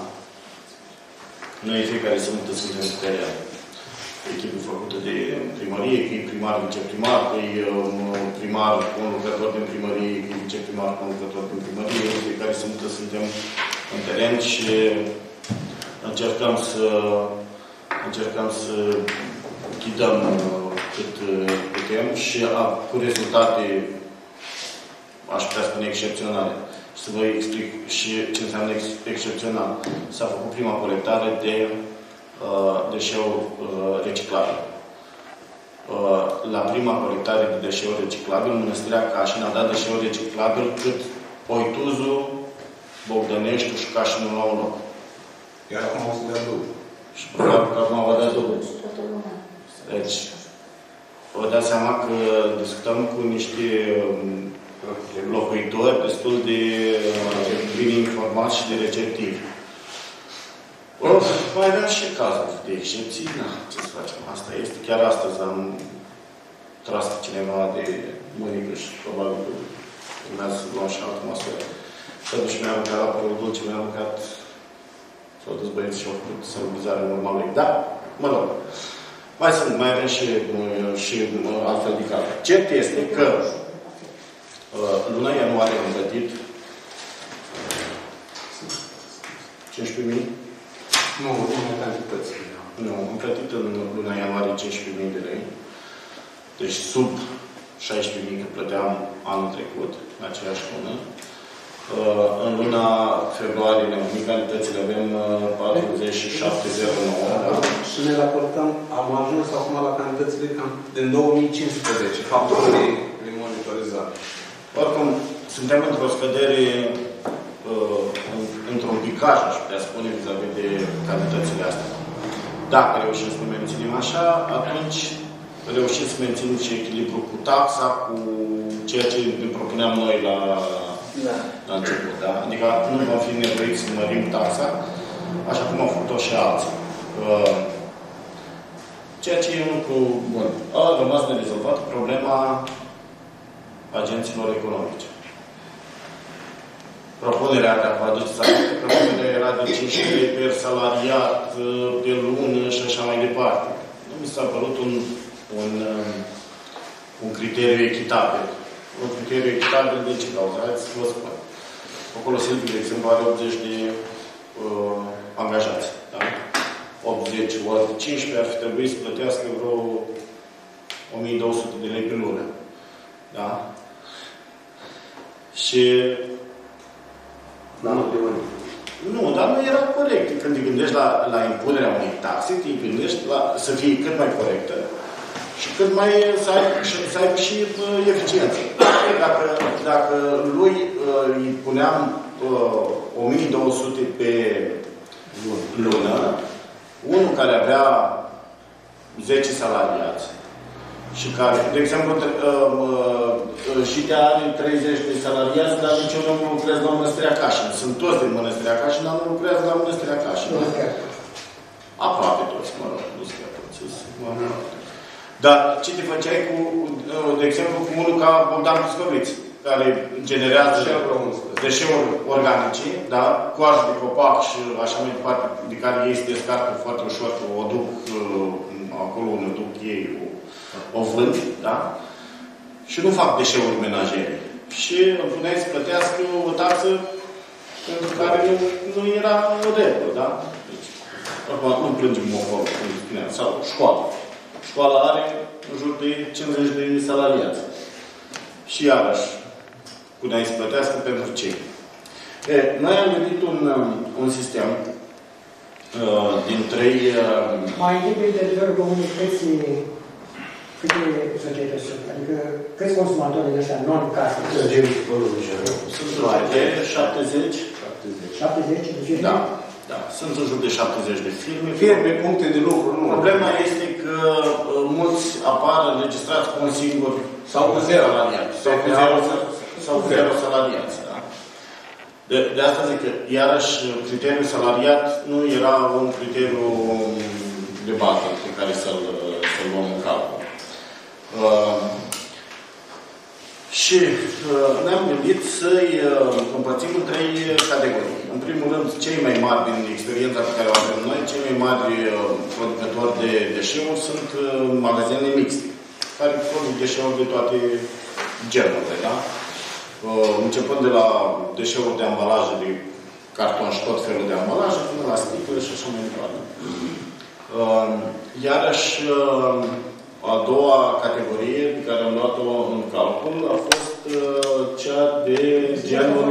noi fiecare săptămână suntem în teren. Echipă făcută de primărie, că e primar, viceprimar, că e primar cu un lucrător din primărie, că e viceprimar cu un lucrător din primărie. Fiecare săptămână suntem în teren și încercăm să încercăm să ghidăm cât putem și a, cu rezultate, aș putea spune, excepționale. Și să vă explic și ce înseamnă ex excepțional. S-a făcut prima colectare de uh, deșeuri uh, reciclabile. Uh, la prima colectare de deșeuri reciclabile, Mănăstirea Cașin a dat deșeuri reciclabile cât Oituzul, Bogdăneștiul și Cașinul la un loc. Iar acum o să dea două. Și probabil că acum va da două. Deci, vă dați seama că discutăm cu niște locuitori destul de bine informați și de receptivi. Of, mai avem și cazuri de excepții. Na, ce să facem? Asta este. Chiar astăzi am tras cineva de mânică și probabil că urmează să luăm și altă măsură. Totuși mi-a aruncat la părul dulce, mi-a aruncat s-au dus băieți și au făcut sărbizare normală. Da, mă rog. Mai sunt, mai avem și, și altfel de cazuri. Cert este că luna ianuarie am plătit cincisprezece mii? Nu, nu am cantități. Nu, am plătit în luna ianuarie cincisprezece mii de lei. Deci sub șaisprezece mii că plăteam anul trecut, în aceeași lună. În luna februarie ne-am primit cantitățile, avem patruzeci și șapte mii nouă. Și ne raportăm, am ajuns acum la cantitățile cam din două mii cincisprezece, faptul că le monitorizăm. Oricum, suntem într-o scădere, într-un picaj, aș putea spune, vis-a-vis de cantitățile astea. Dacă reușim să ne menținem așa, atunci reușim să menținem și echilibru cu taxa, cu ceea ce ne propuneam noi la, da. la început. Da? Adică nu vom fi nevoiți să mărim taxa, așa cum au făcut-o și alții. Ceea ce e un lucru bun. A rămas nerezolvat problema agenților economice. Propunerea care vă aduceți aminte, propunerea era de cinci lei per salariat, pe lună și așa mai departe. Nu mi s-a părut un, un, un criteriu echitabil. Un criteriu echitabil de ce cauză? Hai să vă spun. Acolo Silviu, de exemplu, are optzeci de uh, angajați. Da? optzeci ori cincisprezece ar fi trebuit să plătească vreo o mie două sute de lei pe lună. Da? Și da, nu, dar nu era corect. Când te gândești la, la impunerea unei taxe, te gândești la, să fie cât mai corectă și cât mai să aibă, să aibă și uh, eficiență. Dacă, dacă lui uh, îi puneam uh, o mie două sute pe lună, unul care avea zece salariați și care, de exemplu, și te are treizeci de salariați, dar nici eu nu lucrez la Mănăstirea Cașin. Sunt toți din Mănăstirea Cașin, dar nu lucrează la Mănăstirea Cașin. Aproape toți, mă rog, nu sunt toți. Dar ce te făceai cu, de exemplu, cu unul ca Bogdan Puscoviț, care generează deșeuri organice, da? Coajă de copac și așa mai departe, de care ei se descarcă foarte ușor, că o duc acolo unde duc ei, o, o vând, da? Și nu fac deșeuri menajere. Și îl puneai să plătească o taxă pentru care nu, nu era o regulă, da? Deci, acum nu plângem moforul, cum spuneam, sau școală. Școala are în jur de cincizeci de salariați. Și iarăși, puneai să plătească pentru ce? E, noi am gândit un, un sistem uh, din trei... Uh, Mai întâi de nivelul comunității Câte societăți sunt? Adică câți consumatori de ăștia non-case? Sunt în jur de șaptezeci. șaptezeci? Da, da. Sunt în jur de șaptezeci de firme. Firme, puncte de lucru, nu. Problema este că mulți apar înregistrați cu un singur sau cu zero salariat. Sau cu zero, sau cu zero salariați. Da? De, de asta zic că, iarăși, criteriul salariat nu era un criteriu de bază pe care să-l să luăm în calcul. Uh, și uh, ne-am gândit să-i uh, împărțim în trei categorii. În primul rând, cei mai mari din experiența pe care o avem noi, cei mai mari uh, producători de deșeuri sunt uh, magazinele mixte, care produc deșeuri de toate genurile, da? Uh, începând de la deșeuri de ambalaje, de carton și tot felul de ambalaje, până la sticlă și așa mai departe. Uh, iarăși, uh, a doua categorie pe care am luat-o în calcul a fost uh, cea de genul...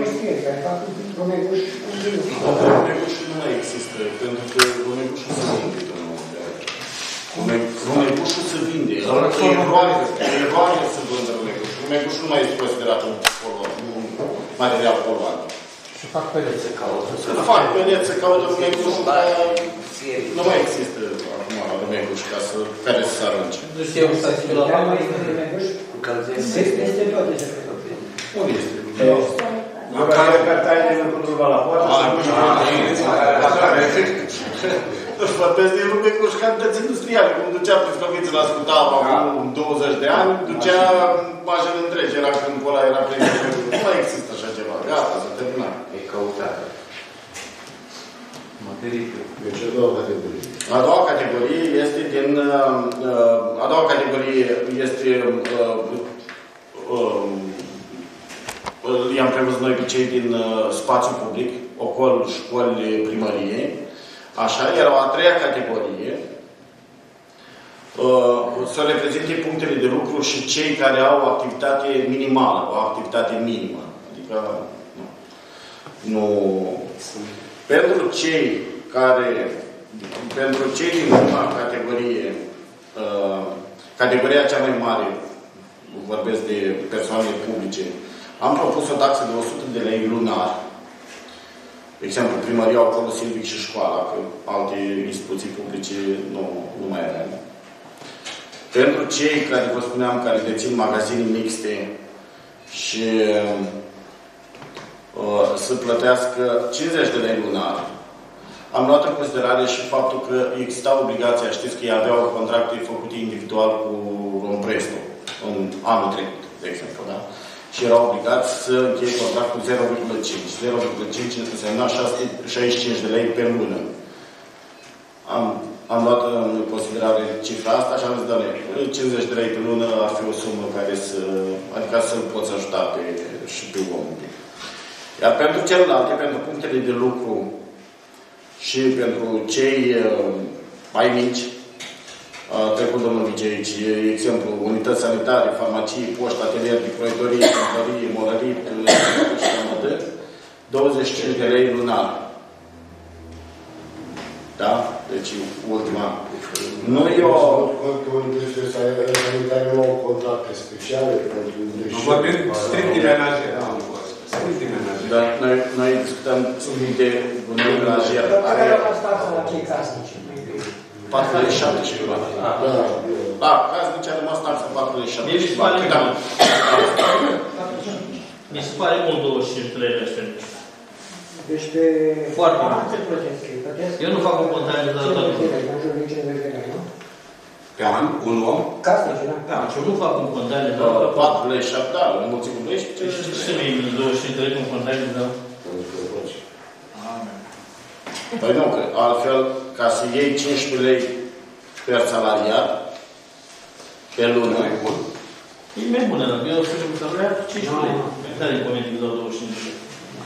Romegușul nu mai există, pentru că romegușul se vinde. Romegușul se vinde. E eroare să vândă romegușul. Romegușul nu mai este considerat un material poluant. Și fac pelețe, caută. Fac pelețe, caută romegușul, dar nu mai există acum romeguș ca să, care să se arunce. Deci eu să fiu la mai este romeguș? Este tot de secret. Unde este? Măcar pe taie de lucruri la poartă. Își vorbesc de romeguș cantități industriale, cum ducea pe Scroviță la Scutava acum douăzeci de ani, ducea mașini întregi, era când ăla era plin de romeguș. Nu mai există așa ceva. Gata, s-a terminat. E căutată. Deci a doua categorie. A doua categorie este din... Uh, a doua categorie este... Uh, uh, uh, i-am prevăzut noi pe cei din uh, spațiu public, ocol, școli, primărie. Așa, iar o a treia categorie uh, să reprezinte punctele de lucru și cei care au o activitate minimală, o activitate minimă. Adică, nu. nu Pentru cei care, pentru cei din prima categorie, uh, categoria cea mai mare, vorbesc de persoanele publice, am propus o taxă de o sută de lei lunar. De exemplu, primăria, acolo Silvic și școala, că alte instituții publice nu, nu mai avem. Pentru cei care, vă spuneam, care dețin magazine mixte și uh, să plătească cincizeci de lei lunar, am luat în considerare și faptul că exista obligația, știți că ei aveau contracte făcute individual cu Rompresto în anul trecut, de exemplu, da? Și erau obligați să încheie contractul zero virgulă cinci. zero virgulă cinci însemna șase sute șaizeci și cinci de lei pe lună. Am, am luat în considerare cifra asta și am zis, doamne, cincizeci de lei pe lună ar fi o sumă care să... adică să-l poți ajuta pe, și pe om. Iar pentru celelalte, pentru punctele de lucru și pentru cei uh, mai mici, uh, trecut domnul Vice aici, exemplu, unități sanitare, farmacii, poștă, atelier, croitorie, cântărie, morărit, și de douăzeci și cinci de lei lunar. Da? Deci, ultima. Nu e o... Unitățile sanitare nu au contracte speciale pentru... Nu vorbim strict de menajer. Dar noi, noi discutăm de bunuri menajer. Care era taxa la cei casnici? patruzeci și șapte și ceva. Da, casnici a rămas taxa patruzeci și șapte și ceva. Mi se pare mult douăzeci și cinci de lei ăștia. Deci pe... Foarte mult. Ce plătesc? Eu nu fac un contare de data. În jur de cincizeci de lei, nu? Pe an? Un om? Casnici, da? Da, eu nu fac un contare de data. patru lei și șapte, da, înmulțit cu doisprezece. Ce mi-e douăzeci și cinci de lei un contare de data? Păi nu, că altfel, ca să iei cincisprezece lei per salariat, pe lună, e bun. E mai bună, dacă eu să fiu salariat, cincisprezece lei. Care e convenit că dau douăzeci și cinci de lei?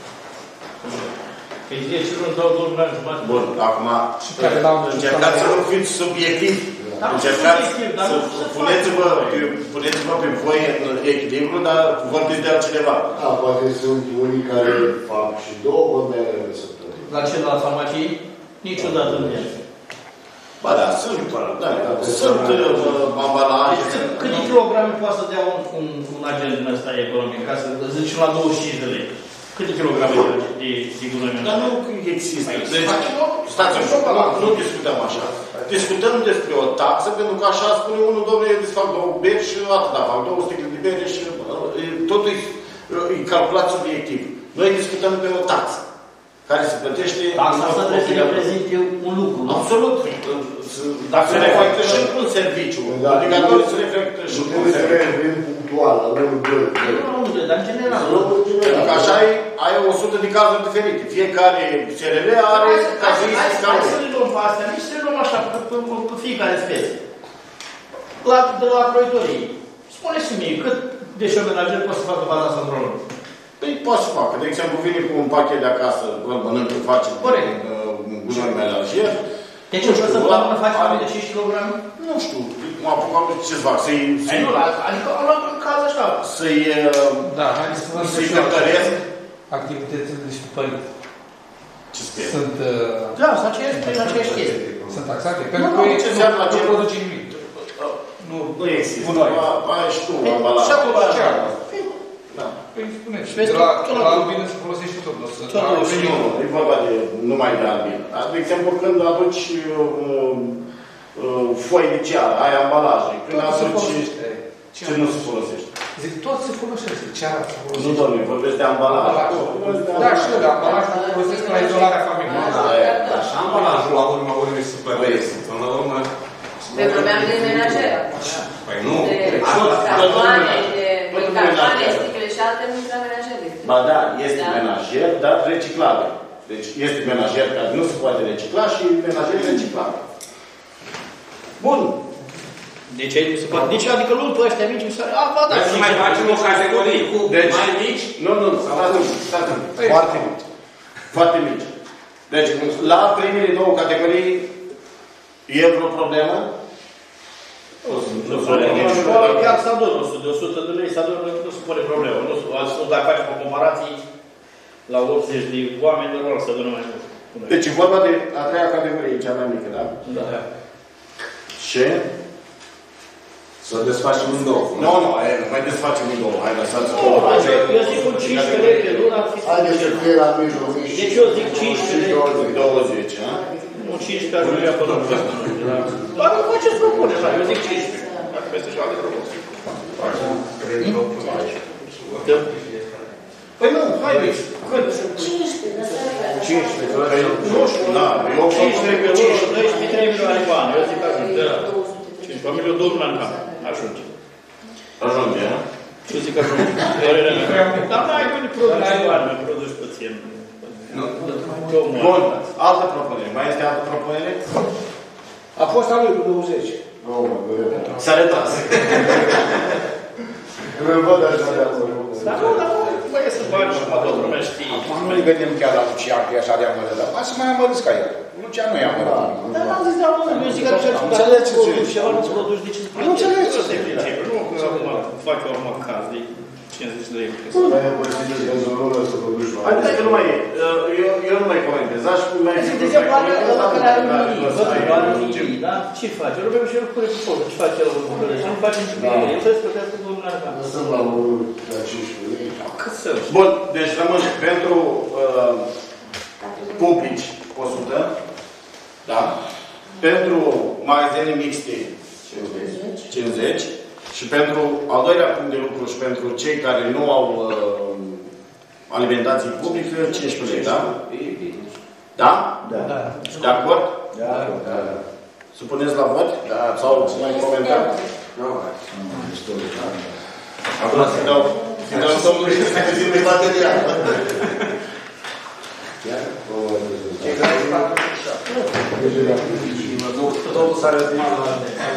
Că e zece luni, dau două luni jumătate. Bun, acum, încercați să nu fiți subiectiv. Încercați să puneți-vă puneți-vă pe voi în echilibru, dar vorbiți de altcineva. Da, poate sunt unii care fac și două containere de săptămână. La ce? La farmacii? Niciodată nu este. Ba da, sunt, da, sunt uh, ambalaje. Câte kilograme poate să dea un, un, un agent din ăsta economic, ca să zicem la douăzeci și cinci de lei? Câte kilograme de, de gunoi? Dar nu există. Deci, stați un pic, nu, nu discutăm așa. Discutăm despre o taxă, pentru că așa spune unul, domnule, desfac două beri și atâta, fac două sticle de bere și totul e calculat subiectiv. Noi discutăm pe o taxă care se plătește... Taxa asta trebuie să reprezinte un lucru. Absolut. Dacă se reflectă și într-un serviciu, obligatoriu se reflectă și într-un serviciu. Punctual, la locul doi. Nu, nu, dar în general. Pentru că așa ai o sută de cazuri diferite. Fiecare S R L are cazuistici ca Hai să le luăm pe astea, nici să le luăm așa, pe fiecare specie. De la proiectorii. Spuneți-mi mie, cât de șomenager poți să facă baza asta într-o lună? Păi poți să facă. De exemplu, vine cu un pachet de acasă, îl mănâncă, face gunoi menajer. Deci o săptămână faci mai de cinci kilograme? Nu știu. Mă apucam ce-ți fac? Să-i... Adică am luat un caz așa. Să-i... Da, haideți să vă să-i cântăresc. Activitățile de ștupărit. Ce spune? Sunt... Da, sunt aceeași chestii. Sunt taxate? Pentru că nu produce nimic. Nu există. Aia și tu, ambalaj. Și acolo așa. Da. Păi spuneți, de la albină se folosește tot. Totul și nu, e vorba de numai de albină. De exemplu, când aduci foi de ceară, ai ambalaje, când aduci... Ce nu se folosește? Zic, tot se folosește. Ceara se folosește. Nu, domnule, vorbesc de ambalaj. Da, și eu de ambalaj nu folosesc la izolarea familiei. Și ambalajul la urmă urmei se plătește. Până la urmă... Pe vorbeam de menajer. Păi nu. De cartoane, de cartoane, sticle și alte, nu intră menajer. Ba da, este menajer, dar reciclabil. Deci este menajer care nu se poate recicla și menajer reciclabil. Bun. Deci nu se poate. Deci adică luăm pe ăștia mici, să a, ba da. Să mai facem o categorie cu mai mici? Nu, nu, stați un pic. Foarte mici. Foarte mici. Deci, la primele două categorii e vreo problemă? Nu se pune nici. Chiar s-a dus, de o sută de lei s-a dus, nu se pune problemă. Nu, dacă facem o comparație la optzeci de oameni, normal să adună mai mult. Deci e vorba de a treia categorie, cea mai mică, da? Da. Ce? Să desfacem în două. Nu, nu, nu mai desfacem în două. Hai, lăsați-o. Eu zic cu cincisprezece lei pe lună. Haideți să fie la mijloc. Deci eu zic cincisprezece lei. douăzeci, ha? Nu, cincisprezece aș vrea pe lună. Dar nu faceți propune, așa, eu zic cincisprezece. Dacă peste și alte propuneri. Păi nu, haideți. Cât? cincisprezece. Nu știu, da. Eu cincisprezece pe lună, doisprezece, trei milioane de bani. Eu zic așa. cinci milioane, două milioane de bani. Ajunge. Ajunge, ha? Ce zic ajunge? Dar mai bine produci bani, mai produci puțin. Bun, altă propunere. Mai este altă propunere? A fost al lui cu douăzeci. S-a retras. Nu văd așa de acolo. Dar nu, dar nu, mai este bani și toată lumea știe. Acum nu-i gândim chiar la Lucian, că e așa de amărât, dar hai să mai amărâți ca el. Lucian nu e amărât. Dar n-am zis de amărât, eu zic așa, dacă nu produci ceva, nu produci, de ce să Nu înțelegi. Nu, acum fac eu urmă caz de cincizeci de lei. Mai e posibil de zonul să produci mai. Haideți că nu mai e. Eu nu mai comentez. Aș mai zic, de exemplu, ăla care are un mini, văd, are un mini, da? Ce face? Eu rugăm și el pune pe foc. Ce face el în bucurări? Nu face nici bine. El trebuie să plătească două milioane de bani. Lăsăm la unul la cincisprezece lei. Cât să știu? Bun, deci rămân pentru publici o sută, da? Pentru magazine mixte cincizeci și pentru al doilea punct de lucru și pentru cei care nu au uh, alimentație publică, cincisprezece lei, da? Da? Da. De acord? Da. Da. Supuneți la vot? Da. Sau mai comentați? Nu. Acum să dau, să dau domnului și să zi pe bateria. Chiar? Totul s-a răzmat la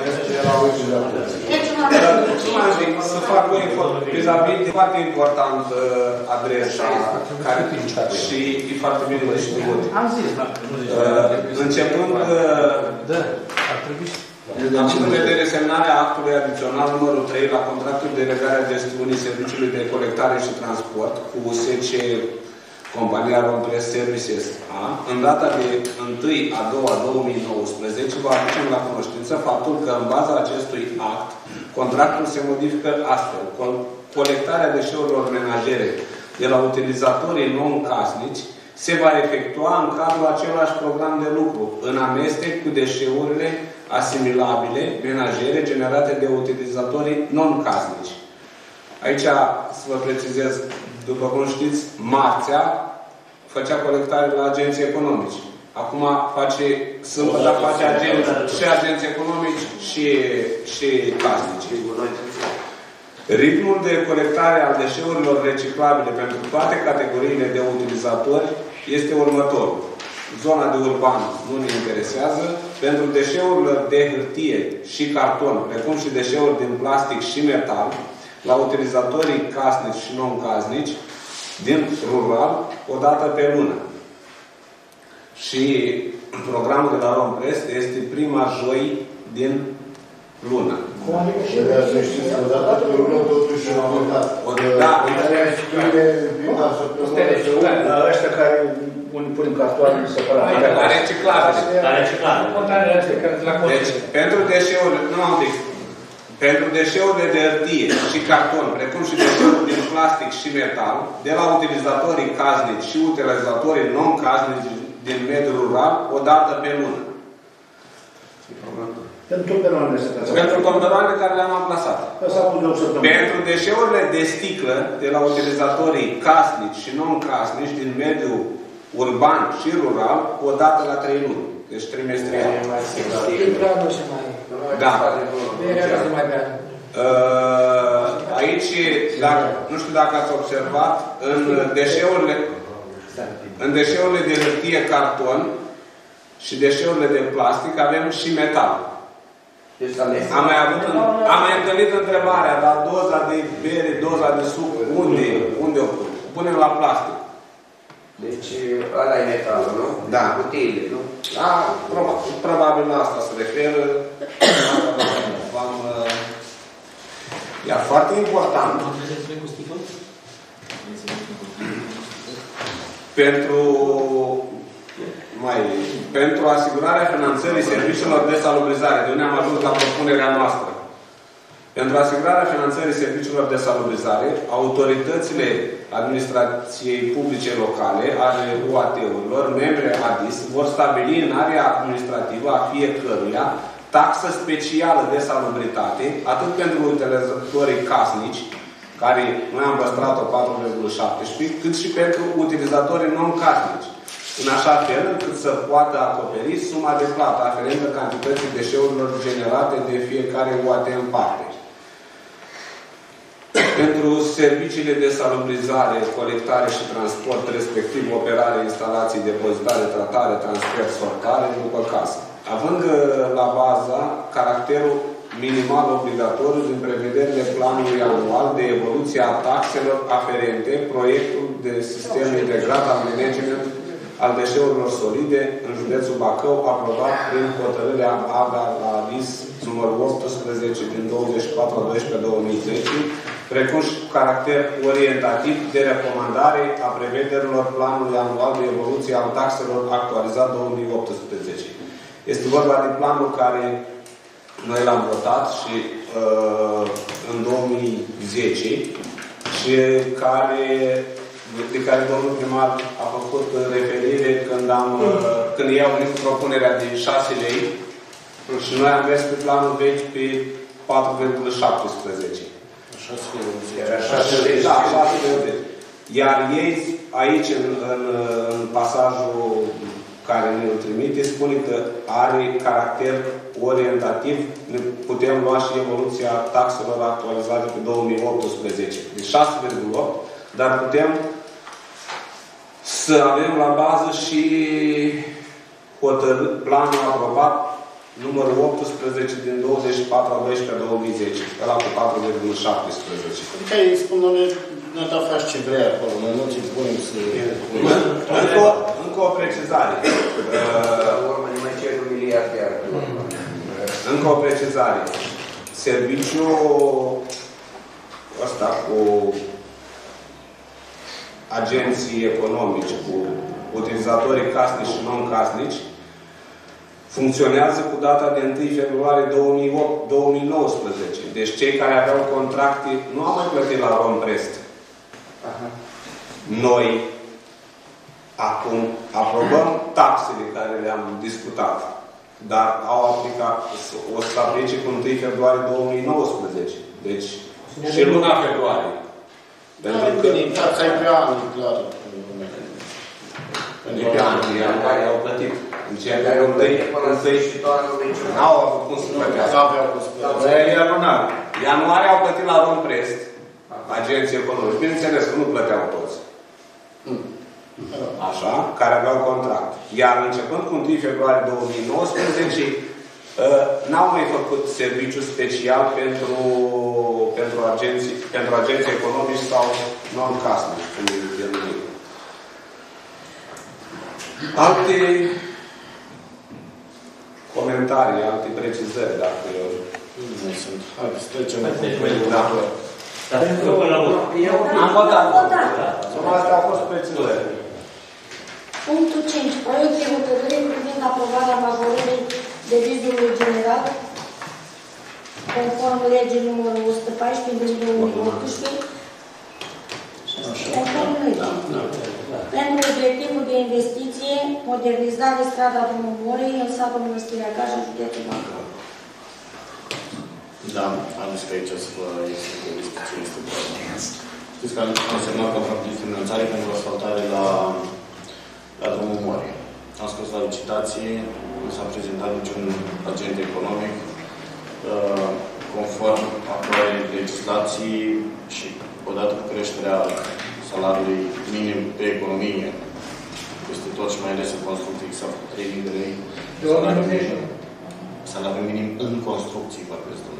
să fac o informație. Vis-a-vis de foarte important adresa și e foarte bine de știut. Am zis, da. Începând Da, ar trebui. Având în vedere semnarea actului adițional numărul trei la contractul de legare a gestiunii serviciului de colectare și transport cu U S C compania Rompress Services A, în data de întâi a doua două mii nouăsprezece, vă aducem la cunoștință faptul că în baza acestui act, contractul se modifică astfel. Colectarea deșeurilor menajere de la utilizatorii non-casnici se va efectua în cadrul același program de lucru, în amestec cu deșeurile asimilabile, menajere, generate de utilizatorii non-casnici. Aici, să vă precizez, după cum știți, marțea făcea colectare la agenții economici. Acum face, sâmbătă face agenți, și agenții economici și, și casnici. Ritmul de colectare al deșeurilor reciclabile pentru toate categoriile de utilizatori este următorul. Zona de urban nu ne interesează. Pentru deșeurile de hârtie și carton, precum și deșeuri din plastic și metal, la utilizatorii casnici și non-casnici, din rural, o dată pe lună. Și programul de la Rompress este prima joi din lună. Cum adică și să știți că odată pe lună totuși au votat. Da. Dar ăștia care pun în cartoane separate. La reciclare. La reciclare. Deci, pentru deșeurile, nu am zis, pentru deșeurile de hârtie și carton, precum și deșeurile din plastic și metal, de la utilizatorii casnici și utilizatorii non-casnici din mediul rural, o dată pe lună. Pentru tomberoanele astea. Pentru tomberoanele care le-am amplasat. Pentru deșeurile de sticlă, de la utilizatorii casnici și non-casnici din mediul urban și rural, o dată la trei luni. Deci trimestrial. Da. Aici, dacă, nu știu dacă ați observat, în deșeurile, în deșeurile de hârtie, carton și deșeurile de plastic avem și metal. Am mai, avut, am mai întâlnit întrebarea, dar doza de bere, doza de suc, unde, unde o pun? Punem la plastic. Deci, ăla e metalul, nu? Da. Cutiile, nu? Da, probabil, probabil la asta se referă. Iar foarte important, pentru, mai, pentru asigurarea finanțării serviciilor de salubrizare, de unde am ajuns la propunerea noastră. Pentru asigurarea finanțării serviciilor de salubrizare, autoritățile administrației publice locale, ale U A T-urilor, membre A D I S, vor stabili în area administrativă a fiecăruia taxă specială de salubritate, atât pentru utilizatorii casnici, care noi am păstrat-o patru virgulă șaptesprezece, cât și pentru utilizatorii non-casnici, în așa fel încât să poată acoperi suma de plată aferentă cantității deșeurilor generate de fiecare U A T în parte. Pentru serviciile de salubrizare, colectare și transport, respectiv operare, instalații, depozitare, tratare, transfer, sortare, după casă. Având la baza caracterul minimal obligatoriu din prevederile planului anual de evoluție a taxelor aferente, proiectul de sistem integrat al management al deșeurilor solide în județul Bacău, aprobat prin hotărârea A D A la aviz numărul optsprezece din douăzeci și patru a doisprezece două mii zece, precum și cu caracter orientativ de recomandare a prevederilor planului anual de evoluție al taxelor actualizat două mii optsprezece. Este vorba de planul care noi l-am votat și uh, în două mii zece și care, de care domnul primar a făcut referire când, am, uh, când ei au venit cu propunerea de șase lei și noi am mers pe planul vechi pe patru virgulă șaptesprezece. Era șase lei. Da, șase lei. Iar ei aici, în, în, în pasajul care ne-l trimite, spune că are caracter orientativ, ne putem lua și evoluția taxelor actualizate pe două mii optsprezece. Deci șase virgulă opt, dar putem să avem la bază și hotărât, planul aprobat numărul optsprezece din douăzeci și patru a doisprezece două mii zece, ăla cu patru virgulă șaptesprezece. Adică îi spun, doamne, noi da faci ce vrea acolo, noi nu ți punem să... Încă o, încă o precizare. Încă o precizare. Serviciul ăsta cu agenții economici, cu utilizatorii casnici și non-casnici, funcționează cu data de întâi februarie două mii nouăsprezece. Deci cei care aveau contracte nu au mai plătit la Romprest. Noi acum aprobăm taxele care le-am discutat, dar au aplicat, o să aplice cu întâi februarie două mii nouăsprezece. Deci și luna februarie. Pentru că taxa e pe an, e clar. E pe an, e an care au plătit. În ceea care au plătit până în sfârșitul anului. N-au avut cum să plătească. Ianuarie au plătit la Romprest, agenții economici. Bineînțeles că nu plăteau toți. Așa, care aveau contract. Iar începând cu întâi februarie două mii nouăsprezece, n-au mai făcut serviciu special pentru, pentru, agenții, pentru agenții economici sau non-casnici, cum e denumit. Alte comentarii, alte precizări, dacă nu sunt. Hai, să trecem la Am votat. Astea au fost precizări. Punctul cinci. Proiect de hotărâre privind aprobarea majorării devizului general conform legii numărul o sută paisprezece din două mii optsprezece conform legii. Pentru obiectivul de investiție, modernizare strada Drumul Morei în satul Mănăstirea Gaja, județul Bacău. Da, am zis că aici o să vă explic ce este problema. Știți că am semnat contractul de finanțare pentru asfaltare la, la Drumul Morei. Am scos la licitație, nu s-a prezentat niciun agent economic, conform actualei legislații și odată cu creșterea salariului minim pe economie, peste tot și mai ales în construcții, s-a făcut trei mii de lei. Salariul minim în construcții, vorbesc, domnul.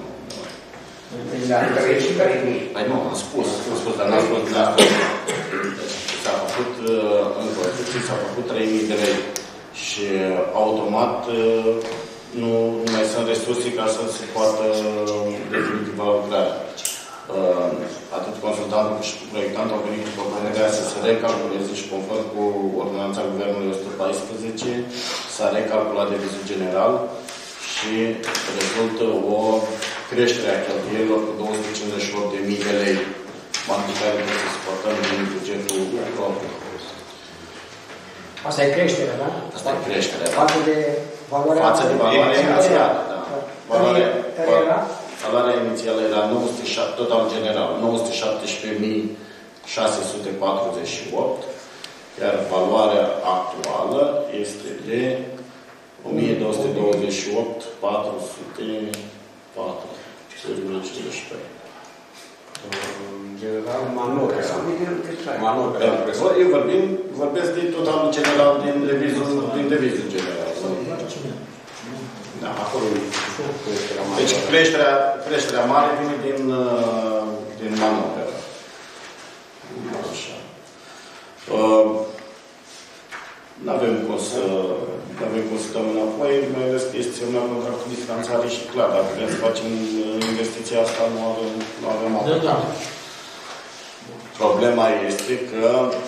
Păi nu, am spus, am spus, dar n-am spus de asta. S-a făcut, în construcții s-a făcut trei mii de lei și automat nu, nu mai sunt resurse ca să se poată definitiva lucrarea. Atât consultantul cât și proiectantul au venit cu propunerea să se recalculeze și conform cu ordonanța Guvernului o sută paisprezece s-a recalculat devizul general și rezultă o creștere a cheltuielilor cu două sute cincizeci și opt de mii de lei, bani pe care trebuie să suportăm din bugetul propriu. Asta e creșterea, da? Asta e creșterea, da. Față de valoarea... Față de valoarea inițială, da. Valoarea, valoarea inițială era nouă sute șapte, total general, nouă sute șaptesprezece mii șase sute patruzeci și opt, iar valoarea actuală este de o mie două sute douăzeci și opt mii patru sute patru virgulă cincizeci și trei. În general, manopera. Manopera. Eu vorbim, vorbesc de totalul general din devizul, din devizul general. Da, acolo e creșterea mare. Deci creșterea, creșterea mare vine din, din manopera. Așa. Uh, N-avem cum să n-avem cum să dăm înapoi, mai ales că este semnat contractul de finanțare și clar, dacă vrem să facem investiția asta, nu avem, nu avem apă. Da, da. Problema este că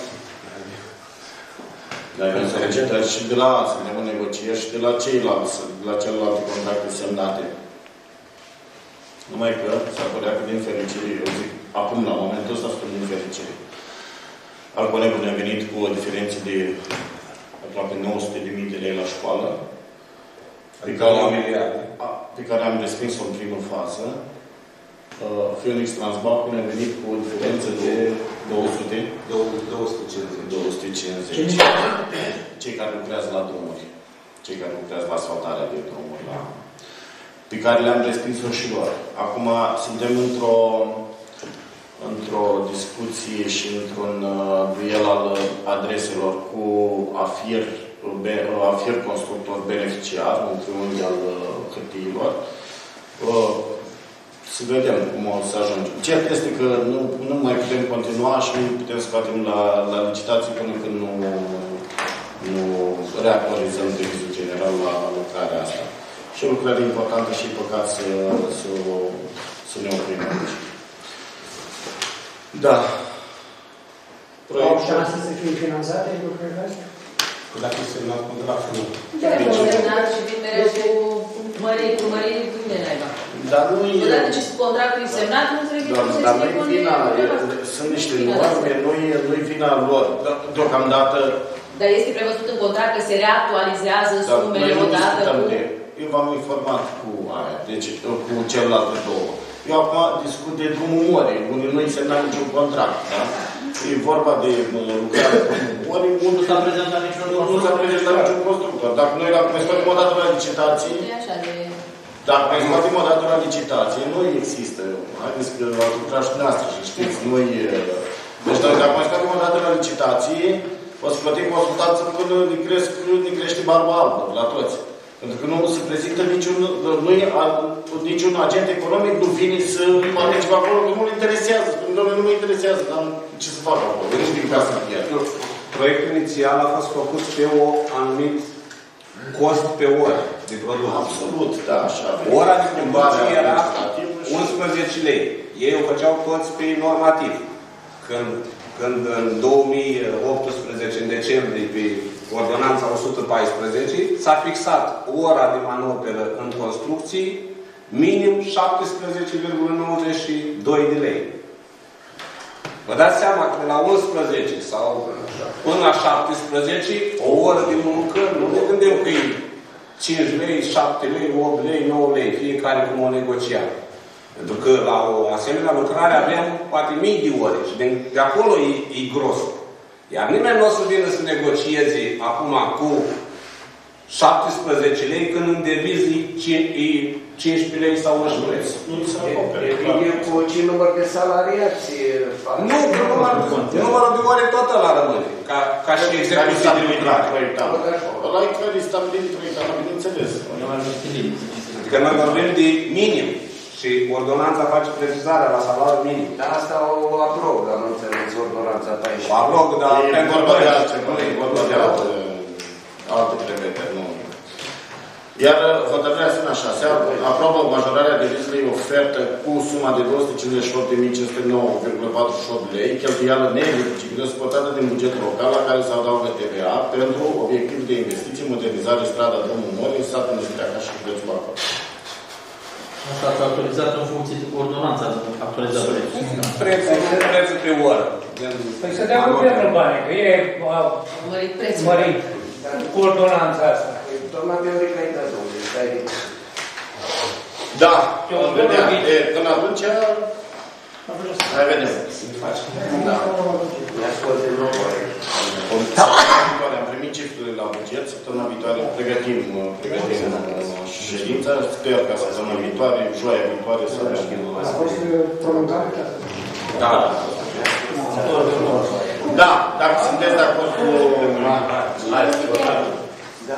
noi avem solicitări și de la suntem în negocieri și de la ceilalți, de la celelalte contracte semnate. Numai că s-ar părea că din fericire, eu zic, acum la momentul ăsta spun din fericire. Al colegul ne-a venit cu o diferență de aproape nouă sute de mii de lei la școală, pe care, am, pe care am respins-o în primă fază. Uh, Phoenix Transbank ne-a venit cu o diferență de două sute, două sute cincizeci. Cei care lucrează la drumuri, cei care lucrează la asfaltarea de drumuri, la, pe care le-am respins-o și lor. Acum suntem într-o într-o discuție și într-un uh, duel al adreselor cu AFIR, be, AFIR constructor beneficiar, un triunghi al uh, hârtiilor. Uh, să vedem cum o să ajungem. Cert este că nu, nu mai putem continua și nu putem să scoatem la, la licitații până când nu, nu reactualizăm devizul general la lucrarea asta. Și o lucrare importantă și păcat să, să, să ne oprim aici. Da. Au șanse să fie finanțate lucrurile astea? Dacă e semnat contractul, nu. Trebuie semnat și vin mereu cu mării, cu mării, unde n-aiba? Dar nu e... Odată ce contractul e semnat, nu trebuie să dar nu-i vina, sunt niște norme, nu-i vina lor. Deocamdată... Dar este prevăzut în contract că se reactualizează sumele odată cu... Eu v-am informat cu aia, deci cu celelalte două. Eu acum discut de drumul morii, unde nu-i semnat niciun contract, da? E vorba de lucrare cu ori unde nu s-a prezentat niciun constructor. Nu s-a prezentat niciun constructor. Dacă noi dacă mai scoatem o dată la licitație, dacă mai scoatem o dată la licitație, nu există. Haideți că ați lucrat și dumneavoastră și știți, noi... Deci dacă mai scoatem o dată la licitație, o să plătim consultanță până ne, cresc, ne crește barba albă la toți. Pentru că nu se prezintă niciun, nu e, niciun agent economic, nu vine să participe acolo, că nu-l interesează. Spune, doamne, nu mă interesează, dar ce să fac acolo? Deci din casa chiar. Proiectul inițial a fost făcut pe o anumit cost pe oră de producție. Absolut, da, așa. Ora de producție era unsprezece lei. Ei o făceau toți pe normativ. Când, când în două mii optsprezece, în decembrie, pe ordonanța o sută paisprezece, s-a fixat ora de manoperă în construcții minim șaptesprezece virgulă nouăzeci și doi de lei. Vă dați seama că de la unsprezece sau până la șaptesprezece, o oră de muncă, nu ne gândim că e cinci lei, șapte lei, opt lei, nouă lei, fiecare cum o negocia. Pentru că la o asemenea lucrare avem poate mii de ore și de, de acolo e, e gros. Iar nimeni nu o să vină să negocieze acum cu șaptesprezece lei când în devizii e cincisprezece lei sau unsprezece lei. Nu se acopere. Depinde cu ce număr de salariați. Nu, numărul de ore tot ăla rămâne. Ca, ca și execuție de lucrare. Ăla e care e stabilit proiectat, bineînțeles. Adică noi vorbim de minim. Și ordonanța face precizarea la salariul minim. Dar asta o aprog, am înțeles, ordonanța paisprezece. O aprog, dar e vorba de altceva, e vorba de alte, alte prevederi, nu. Iar hotărârea spune așa, se aprobă majorarea devizului ofertă cu suma de două sute cincizeci și opt de mii cinci sute nouă virgulă patruzeci și opt lei, cheltuială neeligibilă suportată din bugetul local, la care se adaugă T V A pentru obiectiv de investiții, modernizare, strada Drumul Morii, satul Năstreaca și județul Bacău. Asta ați actualizat în funcție de ordonanță, ați actualizat prețul. Prețul pe oră. Păi să dea guvernul bani, că e mărit cu ordonanța asta. Doamna Viorica ai dat, domnule, stai. Da, până atunci, mai vedem. Da. Am primit cifrele la buget, săptămâna viitoare pregătim, pregătim ședința, sper ca săptămâna viitoare, joia viitoare să avem. A fost prolungat? Da. Da, dacă sunteți de acord cu Da.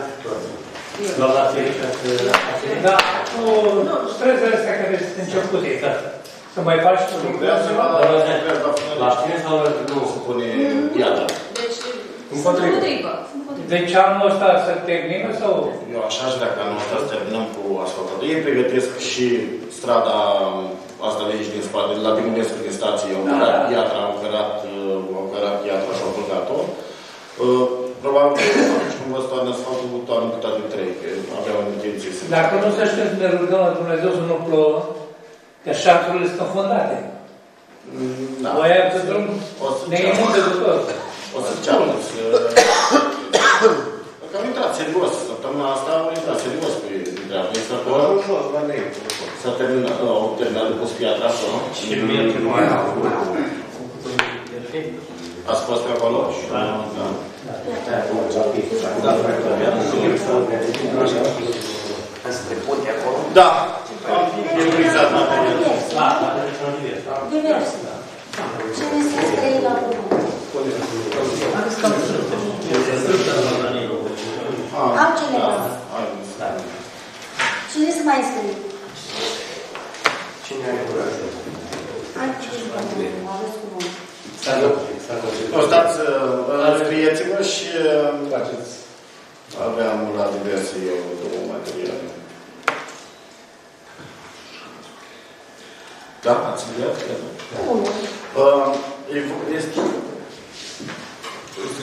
Da, cu străzile astea care sunt începute, ca să mai faci tu lucrează la cine sau nu se pune piatra. Deci, împotrivă. Deci anul ăsta să termină sau? Eu așa aș vrea ca anul ăsta să terminăm cu asfaltatul. Ei pregătesc și strada asta de aici din spate, de la Dimulescu din stație, au cărat piatra, au cărat, au cărat piatra și au băgat-o. Probabil că atunci când vă toarnă asfaltul, toarnă cât de trei, că aveau intenție să... Dacă nu să știți, ne rugăm la Dumnezeu să nu plouă, că șanțurile sunt fondate. Da. Voi aia pe drum ne inundă de tot. O să ceară să... Că am intrat serios. Săptămâna asta am intrat serios pe treaba. Este acolo. S-a terminat, au terminat de pus piatra acolo. Și merge nu mai au. Ați fost pe acolo? Da. Da. Am favorizat material. Divers. Cine se scrie la altcineva. Cine se mai scrie? Cine are curajul? Altcineva. Aveți cuvânt. O stați, scrieți-vă și aveam la diverse eu două materiale. Da, ați înviat? Este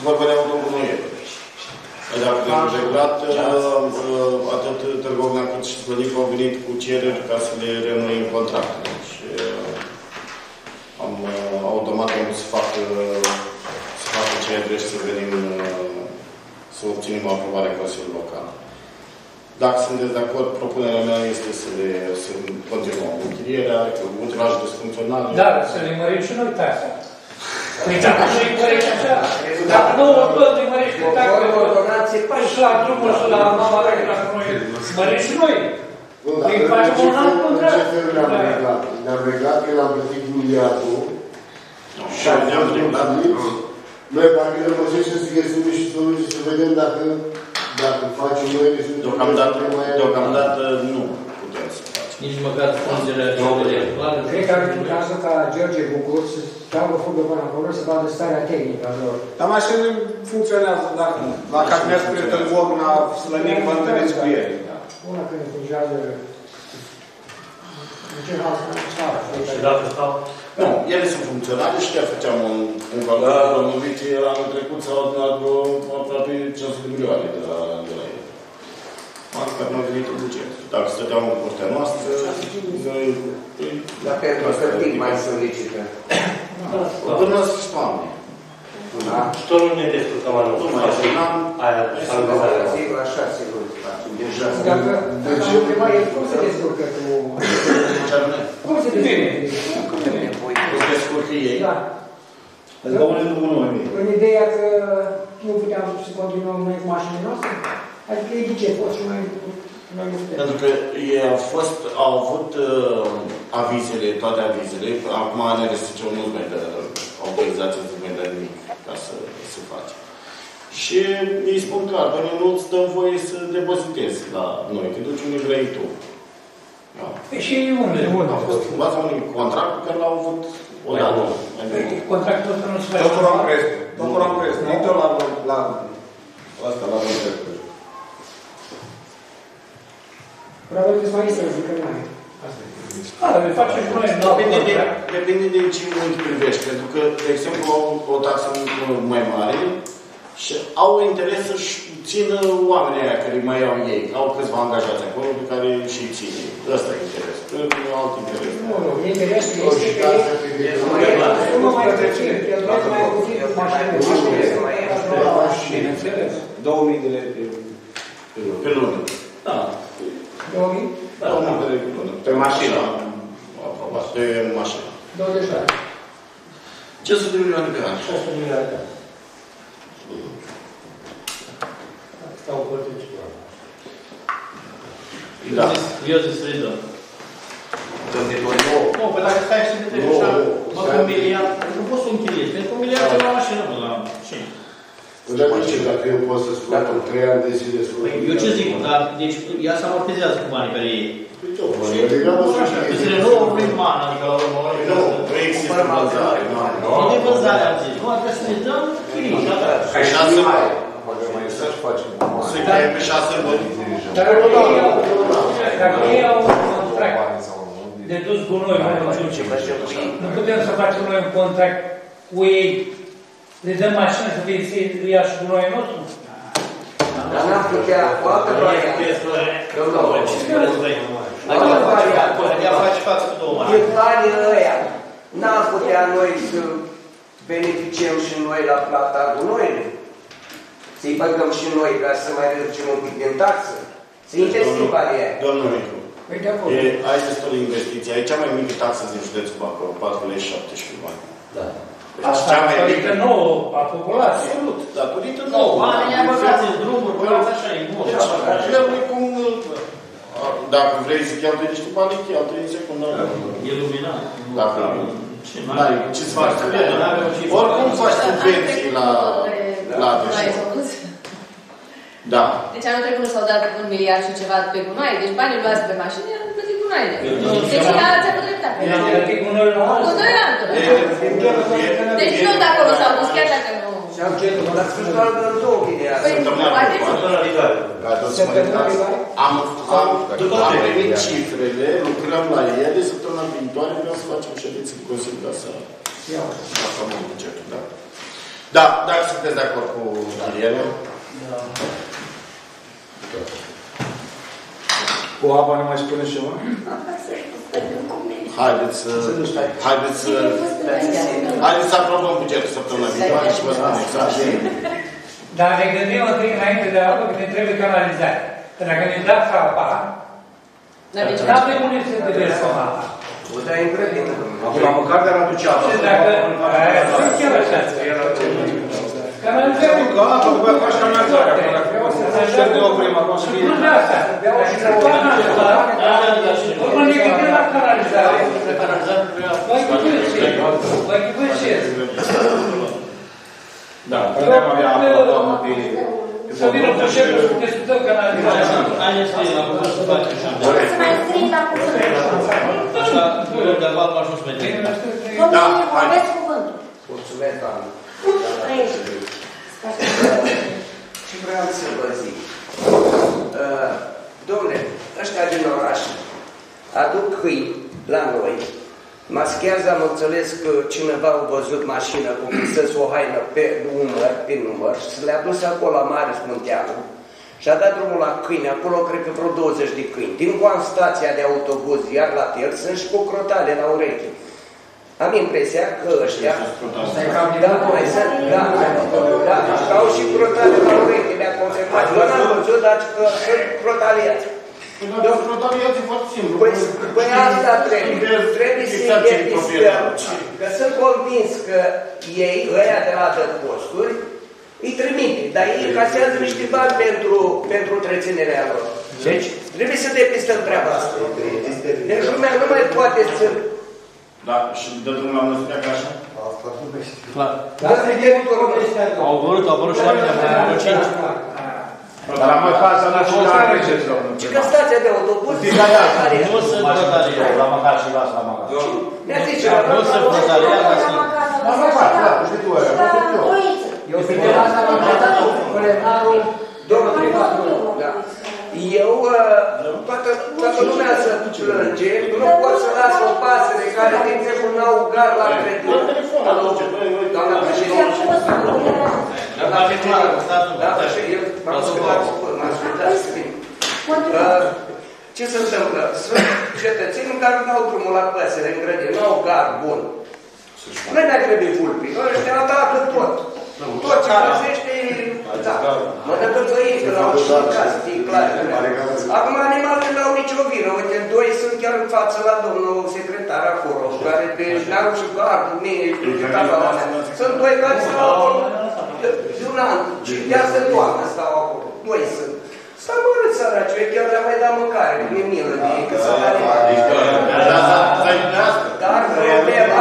vorba de autogunoiere. Dacă trebuie regulat, atât Târgovna cât și Slănic au venit cu cereri ca să le reînnoim contractele. Și am automat am să fac să fac ceea ce trebuie să venim să obținem aprobarea în Consiliul Local. Dacă sunteți de acord, propunerea mea este să, le, să continuăm închirierea, utilajul disfuncțional. Da, să le mărim și noi taxa. Păi dacă nu-i mărești așa, dacă nu tot îi mărești pe taxa, și la drumul și la mama regla cu noi, mărești și noi. Îi facem un alt contract. Ce fel ne-am reglat? Ne-am reglat că l-am plătit miliardul și ne-am reglat. Noi parcă rămăsește să găsim niște soluții, să vedem dacă Dacă facem noi, deocamdată, deocamdată nu putem să facem. Nici măcar frunzele electorale. Cred că ar fi ca George Bucur să dau o fugă până acolo să vadă starea tehnică a lor. Dar mașinile funcționează. Dacă, dacă ați mers spre Târgovna, Slănic, vă întâlniți cu ei. Una când funcționează în ce hal stau. Și dacă stau? Nu, ele sunt funcționale și chiar făceam un, un calcul promovit anul trecut s-au adunat aproape cinci sute de milioane de la, de la ele. Asta nu a venit în buget. Dacă stăteam în curtea noastră, noi... Dar pentru că timp mai solicită. Până la sfârșitul anului. Și tot nu ne descurcăm anul. Nu mai este un an. Aia, sigur, așa, sigur. Dacă am întrebat el, cum se descurcă cu... Cum se descurcă? Cum se descurcă ei? Da. În ideea că nu puteam să continuăm noi cu mașinile noastre? Adică ei de ce pot și noi nu putem? Pentru că ei au fost, au avut uh, avizele, toate avizele, acum ne restricționăm nu mai dă autorizație, nu mai dă nimic ca să se face. Și îi spun clar, că nu îți dăm voie să depozitezi la noi, te duci unde vrei tu. Da. Păi și unde? A fost în baza unui contract pe care l-au avut odată. Contractul ăsta nu se face. Doctor Amprescu. Doctor Amprescu. Nu tot la la asta, la Amprescu. Probabil că mai este să zică mai. Da, dar le facem și noi. Depinde de, depinde de ce unghi privești. Pentru că, de exemplu, au o taxă mai mare și au interes să-și țină oamenii aia care mai au ei. Au câțiva angajați acolo pe care și-i ține. Ăsta e interesul. Nu e alt interes. Nu, nu. Interesul este că nu mă mai puțin. Cheltuiesc mai puțin mașinile. două mii de lei pe lună. Da. două mii? Da, două mii de lei pe lună. Pe mașină. Aprobat. Pe mașină. douăzeci de ani. cinci sute de milioane pe an. șase sute de milioane pe an. Stau cu orice ceva. Da. Eu zic să-i dăm. Nu, păi dacă stai și te așa, mă, cu un miliard, nu poți să închiriezi. Pentru un miliard de la mașină, mă, la mașină. Dar nu știu dacă eu pot să spun în trei ani de zile să... Păi, eu ce zic, dar, deci, ea se amortizează cu banii care ei. Păi, tocmai, eu degrabă să știu. Îți renovă un prim an, adică la urmă, nu, nu există vânzare. Nu de vânzare, am zis. Nu, trebuie să ne dăm chirii. Ca șase mai. Să chem pe șase luni. Dacă ei au un contract de dus gunoi, nu putem să facem noi un contract cu ei, le dăm mașină să fie să ia și gunoiul nostru? Dar n-am putea, cu altă variantă. Ea face față cu două mașini. Din banii ăia, n-am putea noi să beneficiem și noi la plata gunoiului. Să-i băgăm și noi ca să mai reducem un pic din taxă. Să investim banii aia. Domnul Micu, ai destul de investiții. Ai cea mai mică taxă din județul Bacău, patru lei și șaptesprezece bani. Da. Asta datorită nouă a populației. Absolut, datorită nouă. Oamenii au băgați în drumuri, băgați așa, e mult. Deci, cum... Dacă vrei să cheltui niște bani, cheltui în secundă. E luminat. Dacă n-ai ce-ți faci? Oricum faci subvenții la... La da. Deci anul trecut s-au dat un miliard și ceva pe gunoaie, deci banii luați pe mașini, i-am plătit gunoaiele. Deci ți-a făcut dreptate. I-am plătit gunoiul la altă. Gunoiul la altă. Deci nu de acolo s-au dus, chiar dacă nu... Și-am cerut, dar sfârșitul al doar două chestii. Săptămâna viitoare. Gata, să mă uitați. Am primit cifrele, lucrăm la ele, săptămâna viitoare vreau să facem ședință cu Consiliul ca să facem bugetul, da. Da, dacă sunteți de acord cu Daniel. Da. Cu apa ne mai spuneți ceva? Haideți să... Haideți să... Haideți să aprobăm bugetul săptămâna viitoare și vă spun exact. Dar ne gândim întâi înainte de apă că ne trebuie canalizare. Că dacă ne dați apa, n-avem unde să deversăm apa. O dai în grădină. Acum, măcar de-ar aduce apă. Și dacă... Nu chiar așa. Canalizare. Că apă, după aia faci canalizare. Dacă de oprim, acum să fie... Nu de asta. Acum ne gândim la canalizare. Vă ghibășesc. Da, putem avea apă la toamnă de... Să vină cu șeful să discutăm canalizarea. Haideți să la putem să facem și am de. Să mai scrii la cuvânt. Așa, eu de val m-a ajuns pe tine. Domnule, aveți cuvântul. Mulțumesc, doamnă. Aici. Și vreau să vă zic. Dom'le, ăștia din oraș aduc câini la noi, maschează, am înțeles că cineva a văzut mașină cu pisăți o haină pe număr, pe număr, și se le-a dus acolo la Mare Smânteanu și a dat drumul la câini, acolo cred că vreo douăzeci de câini. Din cu stația de autobuz, iar la tel, sunt și cu crotale la ureche. Am impresia că ăștia... Da, mai sunt, da, da, au și crotale la ureche, le-a confirmat. Eu n-am văzut, dar că sunt crotaliați. Crotaliați e foarte simplu. Păi asta trebuie, trebuie să identificăm, că sunt convins că ei, ăia de la posturi, îi trimite, dar ei încasează niște bani pentru, pentru întreținerea lor. Deci, trebuie să depistăm treaba asta. Deci lumea nu mai poate să... Da, și dă drumul la măsurea ca așa? Asta nu mai știu. Clar. Au apărut, au apărut și la mine, am vreo cinci. Dar la măcar să nu știu la treceți, domnul. Și că stația de autobuz... Nu sunt protalieri. La măcar și las la măcar. Ne-a zis ce Nu sunt protalieri, dar sunt... La măcar, da, știi tu aia, nu știu eu. Eu sunt de asta la mandatul colenarul domnul privatul. Eu, toată, toată lumea să plânge, nu pot să las o pasăre care, de exemplu, n-au gar la grădină. Doamna președinte. Doamna președinte. Da, așa, eu m-am ascultat, m-am ascultat să vin. Ce se întâmplă? Sunt cetățenii care n-au drumul la păsăre în grădină, n-au gar bun. Nu ne trebuie vulpi, noi ăștia atacă tot. Tot ce găsește, da. Mănâncă găini, că l-au și în casă, fie clar. Acum animalele n-au nicio vină. Uite, doi sunt chiar în față la domnul secretar acolo, care pe n-au și gardul mie, pe casa la mea. Sunt doi care stau acolo de un an și de asta toamnă stau acolo. Doi sunt. S-a mărât săraciu, eu chiar le-am mai dat mâncare, că mi-e milă de ei, că s-a dat dar problema,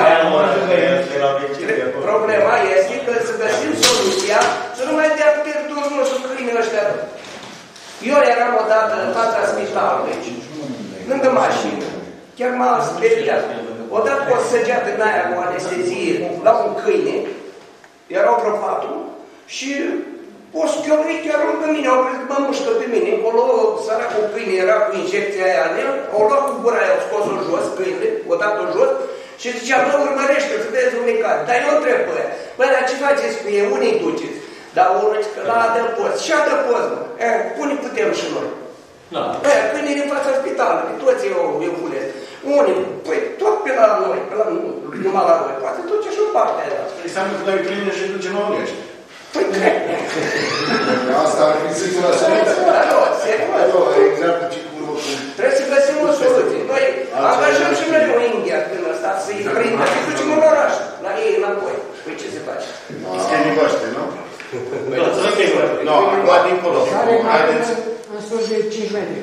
problema este că să găsim soluția să nu mai dea pierduri, nu știu, câinii ăștia. Eu eram odată în fața spitalului, lângă mașină, chiar m-a speriat. Odată cu o săgeată din aia cu anestezie la un câine, erau vreo patru, și o schiorui chiar lângă mine, au crezut că mă mușcă pe mine. Acolo, săracul câine era cu injecția aia în el, au luat cu gura aia, au scos-o jos, câine, o dat-o jos, și zicea, bă, urmărește-o, să vezi unde cade. Dar eu întreb pe aia, bă, dar ce faceți cu ei, unde-i duceți? Dar unul zice că la adăpost. Și adăpost, mă. E, unde putem și noi? Da. Bă, câinii din fața spitalului, toți eu, eu pulet. Unii, păi, tot pe la noi, pe la, nu, numai la noi, poate duce și o parte aia. Înseamnă că dai câine și duce la unești. Păi, cred. Asta ar fi sigur la sănătate. Da, nu, serios. Exact ce curvă cu... Trebuie să găsim o soluție. Noi angajăm și noi o India până ăsta, să-i prindă și ducem în oraș, la ei înapoi. Păi ce se face? Schemii voștri, nu? Nu, la dincolo. Haideți. În sus de cinci metri.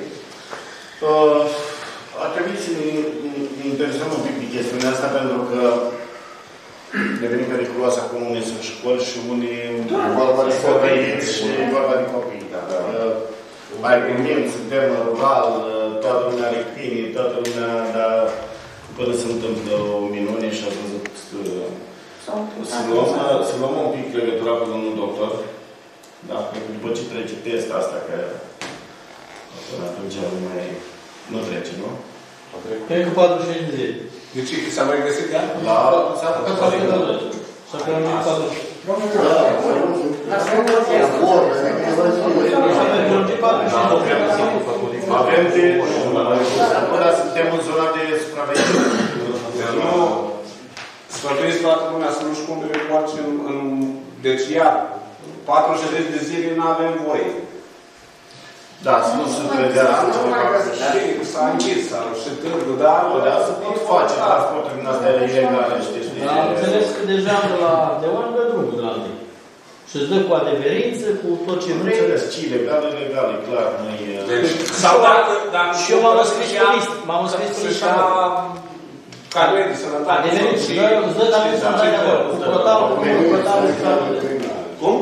Ar trebui să ne interesăm un pic de chestiunea asta, pentru că devenim periculoasă acum, unde sunt școli și unde vorba de copii. Și vorba de copii, da. Mai gândim, suntem rural, toată lumea are câini, toată lumea, dar până se întâmplă o minune și a văzut să luăm, să luăm un pic legătura cu domnul doctor, dacă după ce trece testul asta, că până atunci nu mai nu trece, nu? Cred că patruzeci și cinci de zile. De ce? S-a mai găsit ea? La... S-a făcut. S-a făcut. Avem de... Acum suntem în zona de supraveghere. Nu... Sfătuiți toată lumea să nu-și cumpere porci în, în... Deci, iar, patruzeci de zile nu avem voie. Da, să nu se trădească. S-a închis, s-a și târgul, dar... Da, să pot face transportul din astea ilegale, știți? Am înțeles că deja de la Deon dă drumul de la noi. Și îți dă cu adeverință, cu tot ce vrei. Nu înțeles, ce ilegal, ilegal, e clar, nu e... Sau dacă... Și eu m-am înscris pe listă. M-am înscris pe listă. Carnet de sănătate. Adeverință. Îți dă dacă să dai de acolo. Cu protalul, cu protalul. Cum?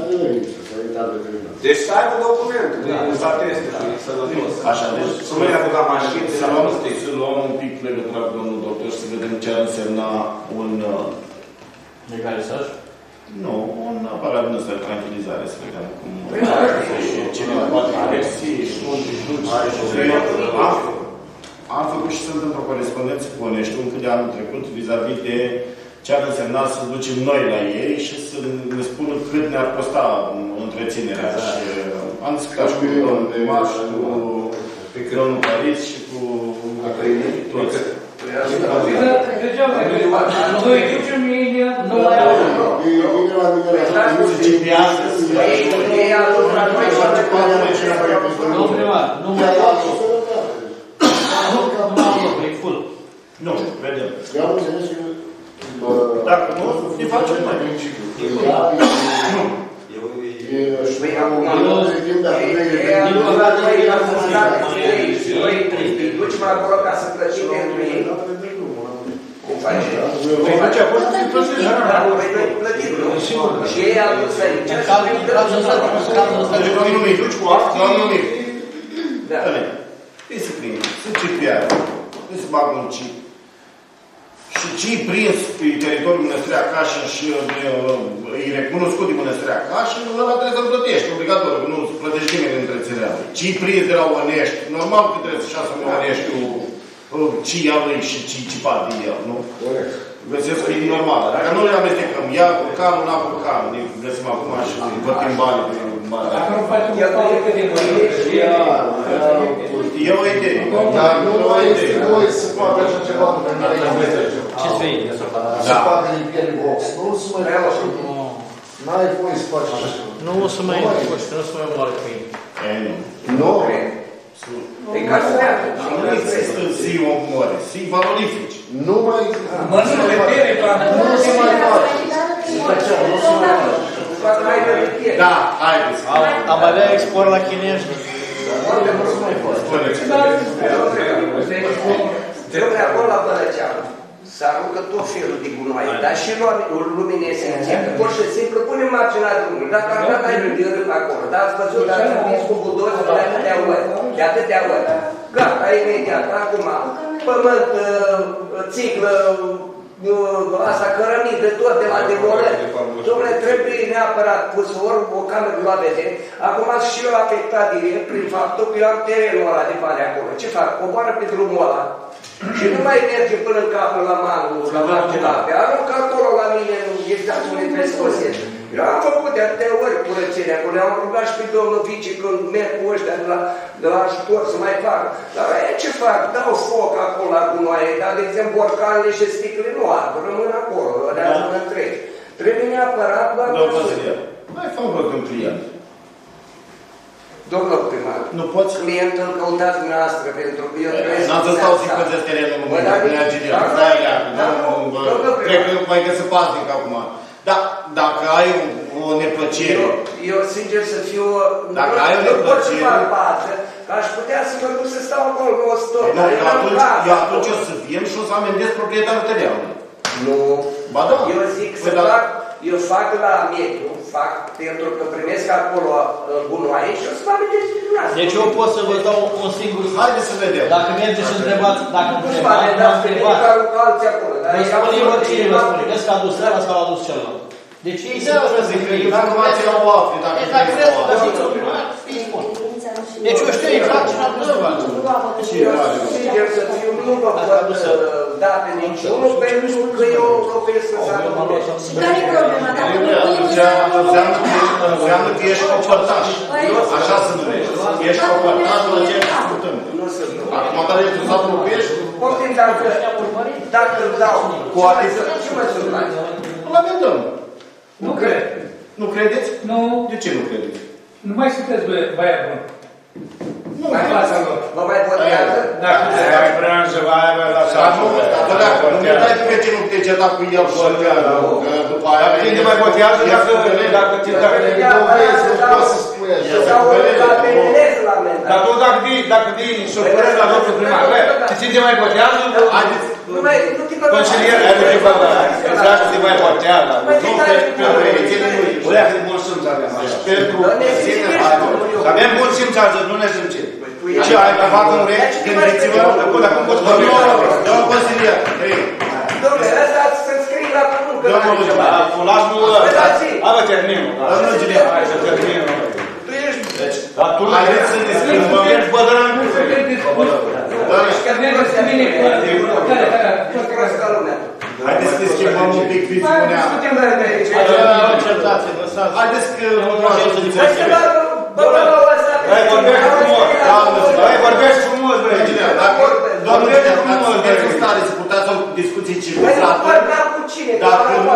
Deci să aibă documentul, să ateste și sănătos. Așa, deci să nu ia la mașină, să luăm, să luăm un pic legătura cu domnul doctor și să vedem ce ar însemna un... Legalisaj? Nu, un aparat din ăsta de tranquilizare, să vedem cum... Și cine poate găsi și unde și duce. Am făcut și sunt într-o corespondență cu Onești încă de anul trecut vis-a-vis de ce ar însemna să ducem noi la ei și să ne spună cât ne-ar costa întreținerea. Și am discutat și cu domnul Primaș, cu domnul Paris și cu toți. Noi ducem ei, nu mai au. Nu, primar, nu mai au. Nu mai au, e full. Nu, vedem. Eu am înțeles că... Dacă nu, ne facem mai. Nu. Păi acum, nu avea noi la fundare și noi îi ducem acolo ca să plătim pentru ei. Cum faci? Păi nu ce-a fost să plătim. Dar noi plătim, nu? Și ei au dus aici. Pentru că nu mi-i duci cu asta, nu nu mi-i. Îi se prinde, se cipiară, îi se bagă un cip. Și ce-i prins pe teritoriul Mănăstirea Cașin și îi recunoscut din Mănăstirea Cașin, ăla trebuie să-l plătești, obligatoriu, că nu plătești nimeni întreținerea lui. Ce-i prins de la Onești, normal că trebuie să-și asume Oneștiul ce-i al lui și ce-i cipat din el, nu? Găsesc că e normal. Dacă nu le amestecăm, ia cu canul, n-a cu canul, ne găsim acum și vătim banii pe mare. Dacă nu facem o pauză de voie, e o idee. Dar nu mai este voie să facă așa ceva, nu mai este. Ce-ți vei? Să facă limpiere box. Nu se mai face. N-ai voie să faci așa ceva. Nu o să mai nu o să mai omoară pe ei. Nu. E ca să meargă. Nu există zi omoare, zi valorifici. Nu mai există. Mănâncă pe tere, nu se mai face. Nu se mai face. Da, haideți. Am avea export la chinezi. Nu se mai face. Trebuie acolo la Bălăceanu. Se aruncă tot felul de gunoaie, dar și lumine esențială. Pur și simplu punem marginea drumului. Dacă ar dat ai de râp acolo, dar ați văzut, dar ați văzut cu buldozul de atâtea ori, de atâtea ori. Gata, imediat, acum, pământ, țiglă, asta cărămidă, tot de la demolări. Dom'le, trebuie neapărat pus ori o cameră la vedere. Acum și eu afectat direct prin faptul că eu am terenul ăla de vale acolo. Ce fac? Coboară pe drumul ăla. Și nu mai merge până în capul la manul, la marginape. Aruncă acolo la mine, exact unde trebuie să păsesc. Eu am făcut de atâtea ori curățenia acolo. Am rugat și pe domnul Vici când merg cu ăștia de la, de la ajutor să mai fac. Dar aia ce fac? Dau foc acolo la gunoaie, dar de exemplu borcanele și sticlele nu ard, rămân acolo, rămân da. Întregi. Trebuie neapărat la măsură. Mai fă un rog în client. Domnul primar, nu poți? Clientul căutați dumneavoastră, pentru că eu trebuie să... N-am să stau să-i păzesc terenul în mână, că ne-a genial. Stai alea, cred că nu mai găsă paznic acum. Dar dacă ai o neplăcere... Eu, sincer să fiu... Dacă ai o neplăcere... Nu pot să fac pază, că aș putea să mă duc să stau acolo, nu o stau. Eu atunci o să vin și o să amendez proprietarul terenului. Nu. Ba da. Eu zic să fac... Eu fac la mediu, fac pentru că primesc acolo gunoaie și o să vă amintesc pe dumneavoastră. Deci eu pot să vă dau un singur... Haideți să vedem. Dacă mergeți și întrebați, dacă nu întrebați, m-am întrebat. Vă spune oricine vă spune, vezi că a dus ăla sau a dus celălalt. Deci ei se să zic că informația o afli, dacă exact, vreți să găsiți o primar, îi spun. Deci eu știu exact ce n-a dus ăla. Sincer să fiu, nu nu vă pot da pe niciunul, pentru că eu lovesc în satul Minești. Și care-i problema? Dacă nu înseamnă că ești copărtaș. Așa se numește. Ești copărtaș la ce discutăm. Acum care ești în satul Minești? Poftim, dacă îl dau cu atât, ce mă sunt mai? Îl amendăm. Nu cred. Nu credeți? Nu. De ce nu credeți? Nu mai sunteți băiat bun. Nu mai fața lor. Vă mai votează? Dacă te ai branșă, vai, vai, la satul. Nu mi-e dai pe ce nu te ceta cu el și după aia... Dacă tine mai votează, dacă te dovezi, nu poți să spui așa. Sau la penelez la amendament. Dar tu dacă vii surprins la domnul primar, te ține mai votează? Haideți. Nu mai, nu te băga. Consilieră, ai de băga. Exact, te mai votează. Nu, pentru elecțiile nu e. O leagă de bun simț avem așa. Pentru... Avem bun simț azi, nu ne simțim. Ce, ai că fac un reci? Gândiți-vă, dar cum poți vorbi? Domnul consilier, domnule, ăsta să-mi scrii la cuvânt. Domnul, fulașul ăla. Hai bă, termină. Domnul Gilean, hai să termină. Tu ești... Dar tu nu haideți să discutăm. ești bădăran. Haideți să schimbăm un pic, fiți spunea. Haideți că nu vreau să înțelegem. Hai, vorbești frumos. Hai, vorbești frumos, băi. Domnul, dacă sunteți în stare să puteți o discuție civilizată. Păi nu cu cine? Dacă nu...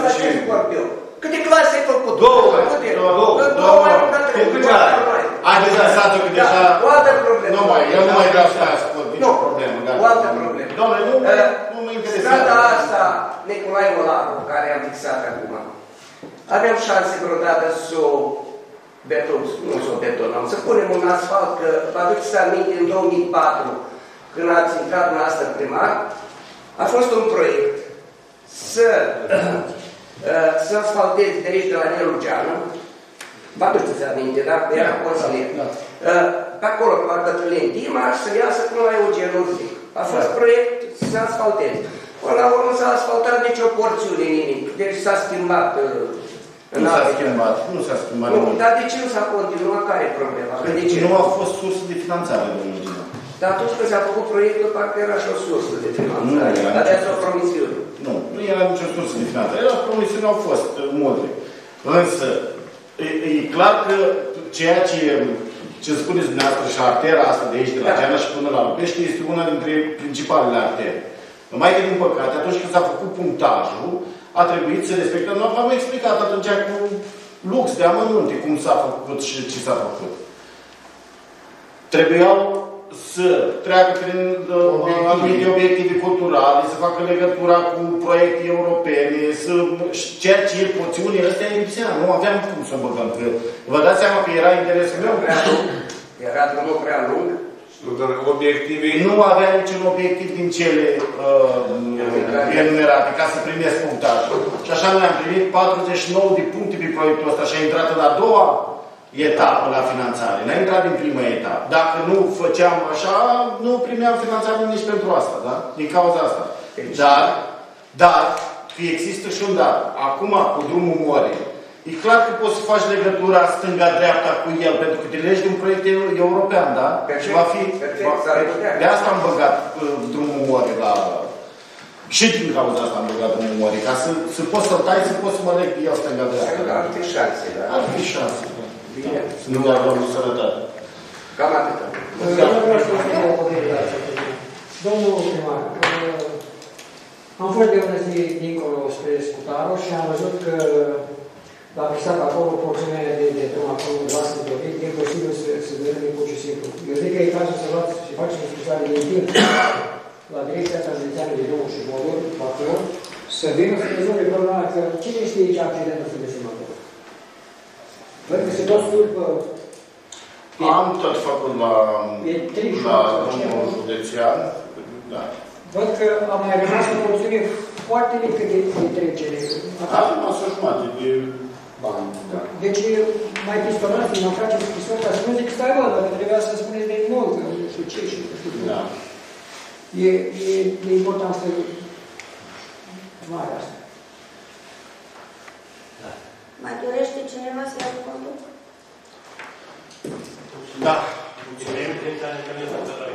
Câte clase ai făcut? Două. Două. Două mai mult ca trei. Haideți să lăsați-o că deja... O altă problemă. Nu mai, eu nu mai vreau să ascult nicio problemă. O altă problemă. Domnule, nu mă interesează. Strada asta, Nicolae Olaru, care am fixat acum, avem șanse vreodată să o betonăm, nu să o betonăm, să punem un asfalt, că vă aduceți aminte în două mii patru, când ați intrat dumneavoastră primar, a fost un proiect să, să asfaltezi de aici de la Nelu Geană, vă aduceți aminte, da? Era consilier. Pe acolo, pe la Cătălin Dima, și să iasă până la Eugen Urzic. A fost proiect să asfalteze. Până la urmă s-a asfaltat nicio porțiune, nimic. Deci s-a schimbat. Nu s-a schimbat, nu s-a schimbat nu, nimic. dar de ce nu s-a continuat? Care e problema? De ce? Nu a fost sursă de finanțare, domnul Gina. Dar atunci când s-a făcut proiectul, parcă era și o sursă de finanțare. Nu, dar aveați o promisiune. Nu, nu era nicio sursă de finanțare. Era promisiune, au fost multe. Însă, e, e clar că ceea ce, ce spuneți dumneavoastră și artera asta de aici, de la Geana și până la Lupești, este una dintre principalele artere. Numai că, din păcate, atunci când s-a făcut punctajul, a trebuit să respectăm. V-am explicat atunci cu lux de amănunte cum s-a făcut și ce s-a făcut. Trebuiau să treacă prin uh, anumite obiective culturale, să facă legătura cu proiecte europene, să cerce porțiunile astea lipsea. Nu aveam cum să băgăm. Că vă dați seama că era interesul meu. Era drumul prea lung. Obiective. Nu avea niciun obiectiv din cele uh, enumerate ca să primesc punctaj. Și așa noi am primit patruzeci și nouă de puncte pe proiectul ăsta și a intrat în a doua etapă la finanțare. N-a intrat din prima etapă. Dacă nu făceam așa, nu primeam finanțare nici pentru asta, da? Din cauza asta. Dar, dar, că există și un dar. Acum, cu drumul Morii, e clar că poți să faci legătura stânga-dreapta cu el, pentru că te legi de un proiect european, da? Și va fi... Va, de asta am băgat uh, drumul Morii la... Și din cauza asta am băgat drumul Morii, ca să, să poți să-l tai, să poți să mă leg pe el stânga-dreapta. Ar fi șanse, da? Ar fi șanse. Bine. Să nu doar domnul sănătate. Cam atât. Domnul primar, am fost de ună zi dincolo spre Scutaru și am văzut că l-a fixat acolo porțiunea de, de drum acolo de lasă de obiect, e posibil să, să dărâme pur și simplu. Eu zic că e cazul să luați și faceți o scrisoare din timp la direcția asta județeană de drumuri și moduri, acolo, să vină să rezolve problema că cine știe ce accidentul să găsim acolo? Văd că se tot stulpă. Am tot făcut la, la drumul județean. Da. Văd că am mai rămas o porțiune foarte mică de, de trecere. Da, am să jumate de bani. Da. Deci mai pistonați din a face scrisoare ca să nu zic stai bă, dacă trebuia să spuneți de mult, că nu știu ce și nu știu ce. Da. E, e, e importanță mare asta. Mai dorește cineva să ia cuvântul? Da. Mulțumim.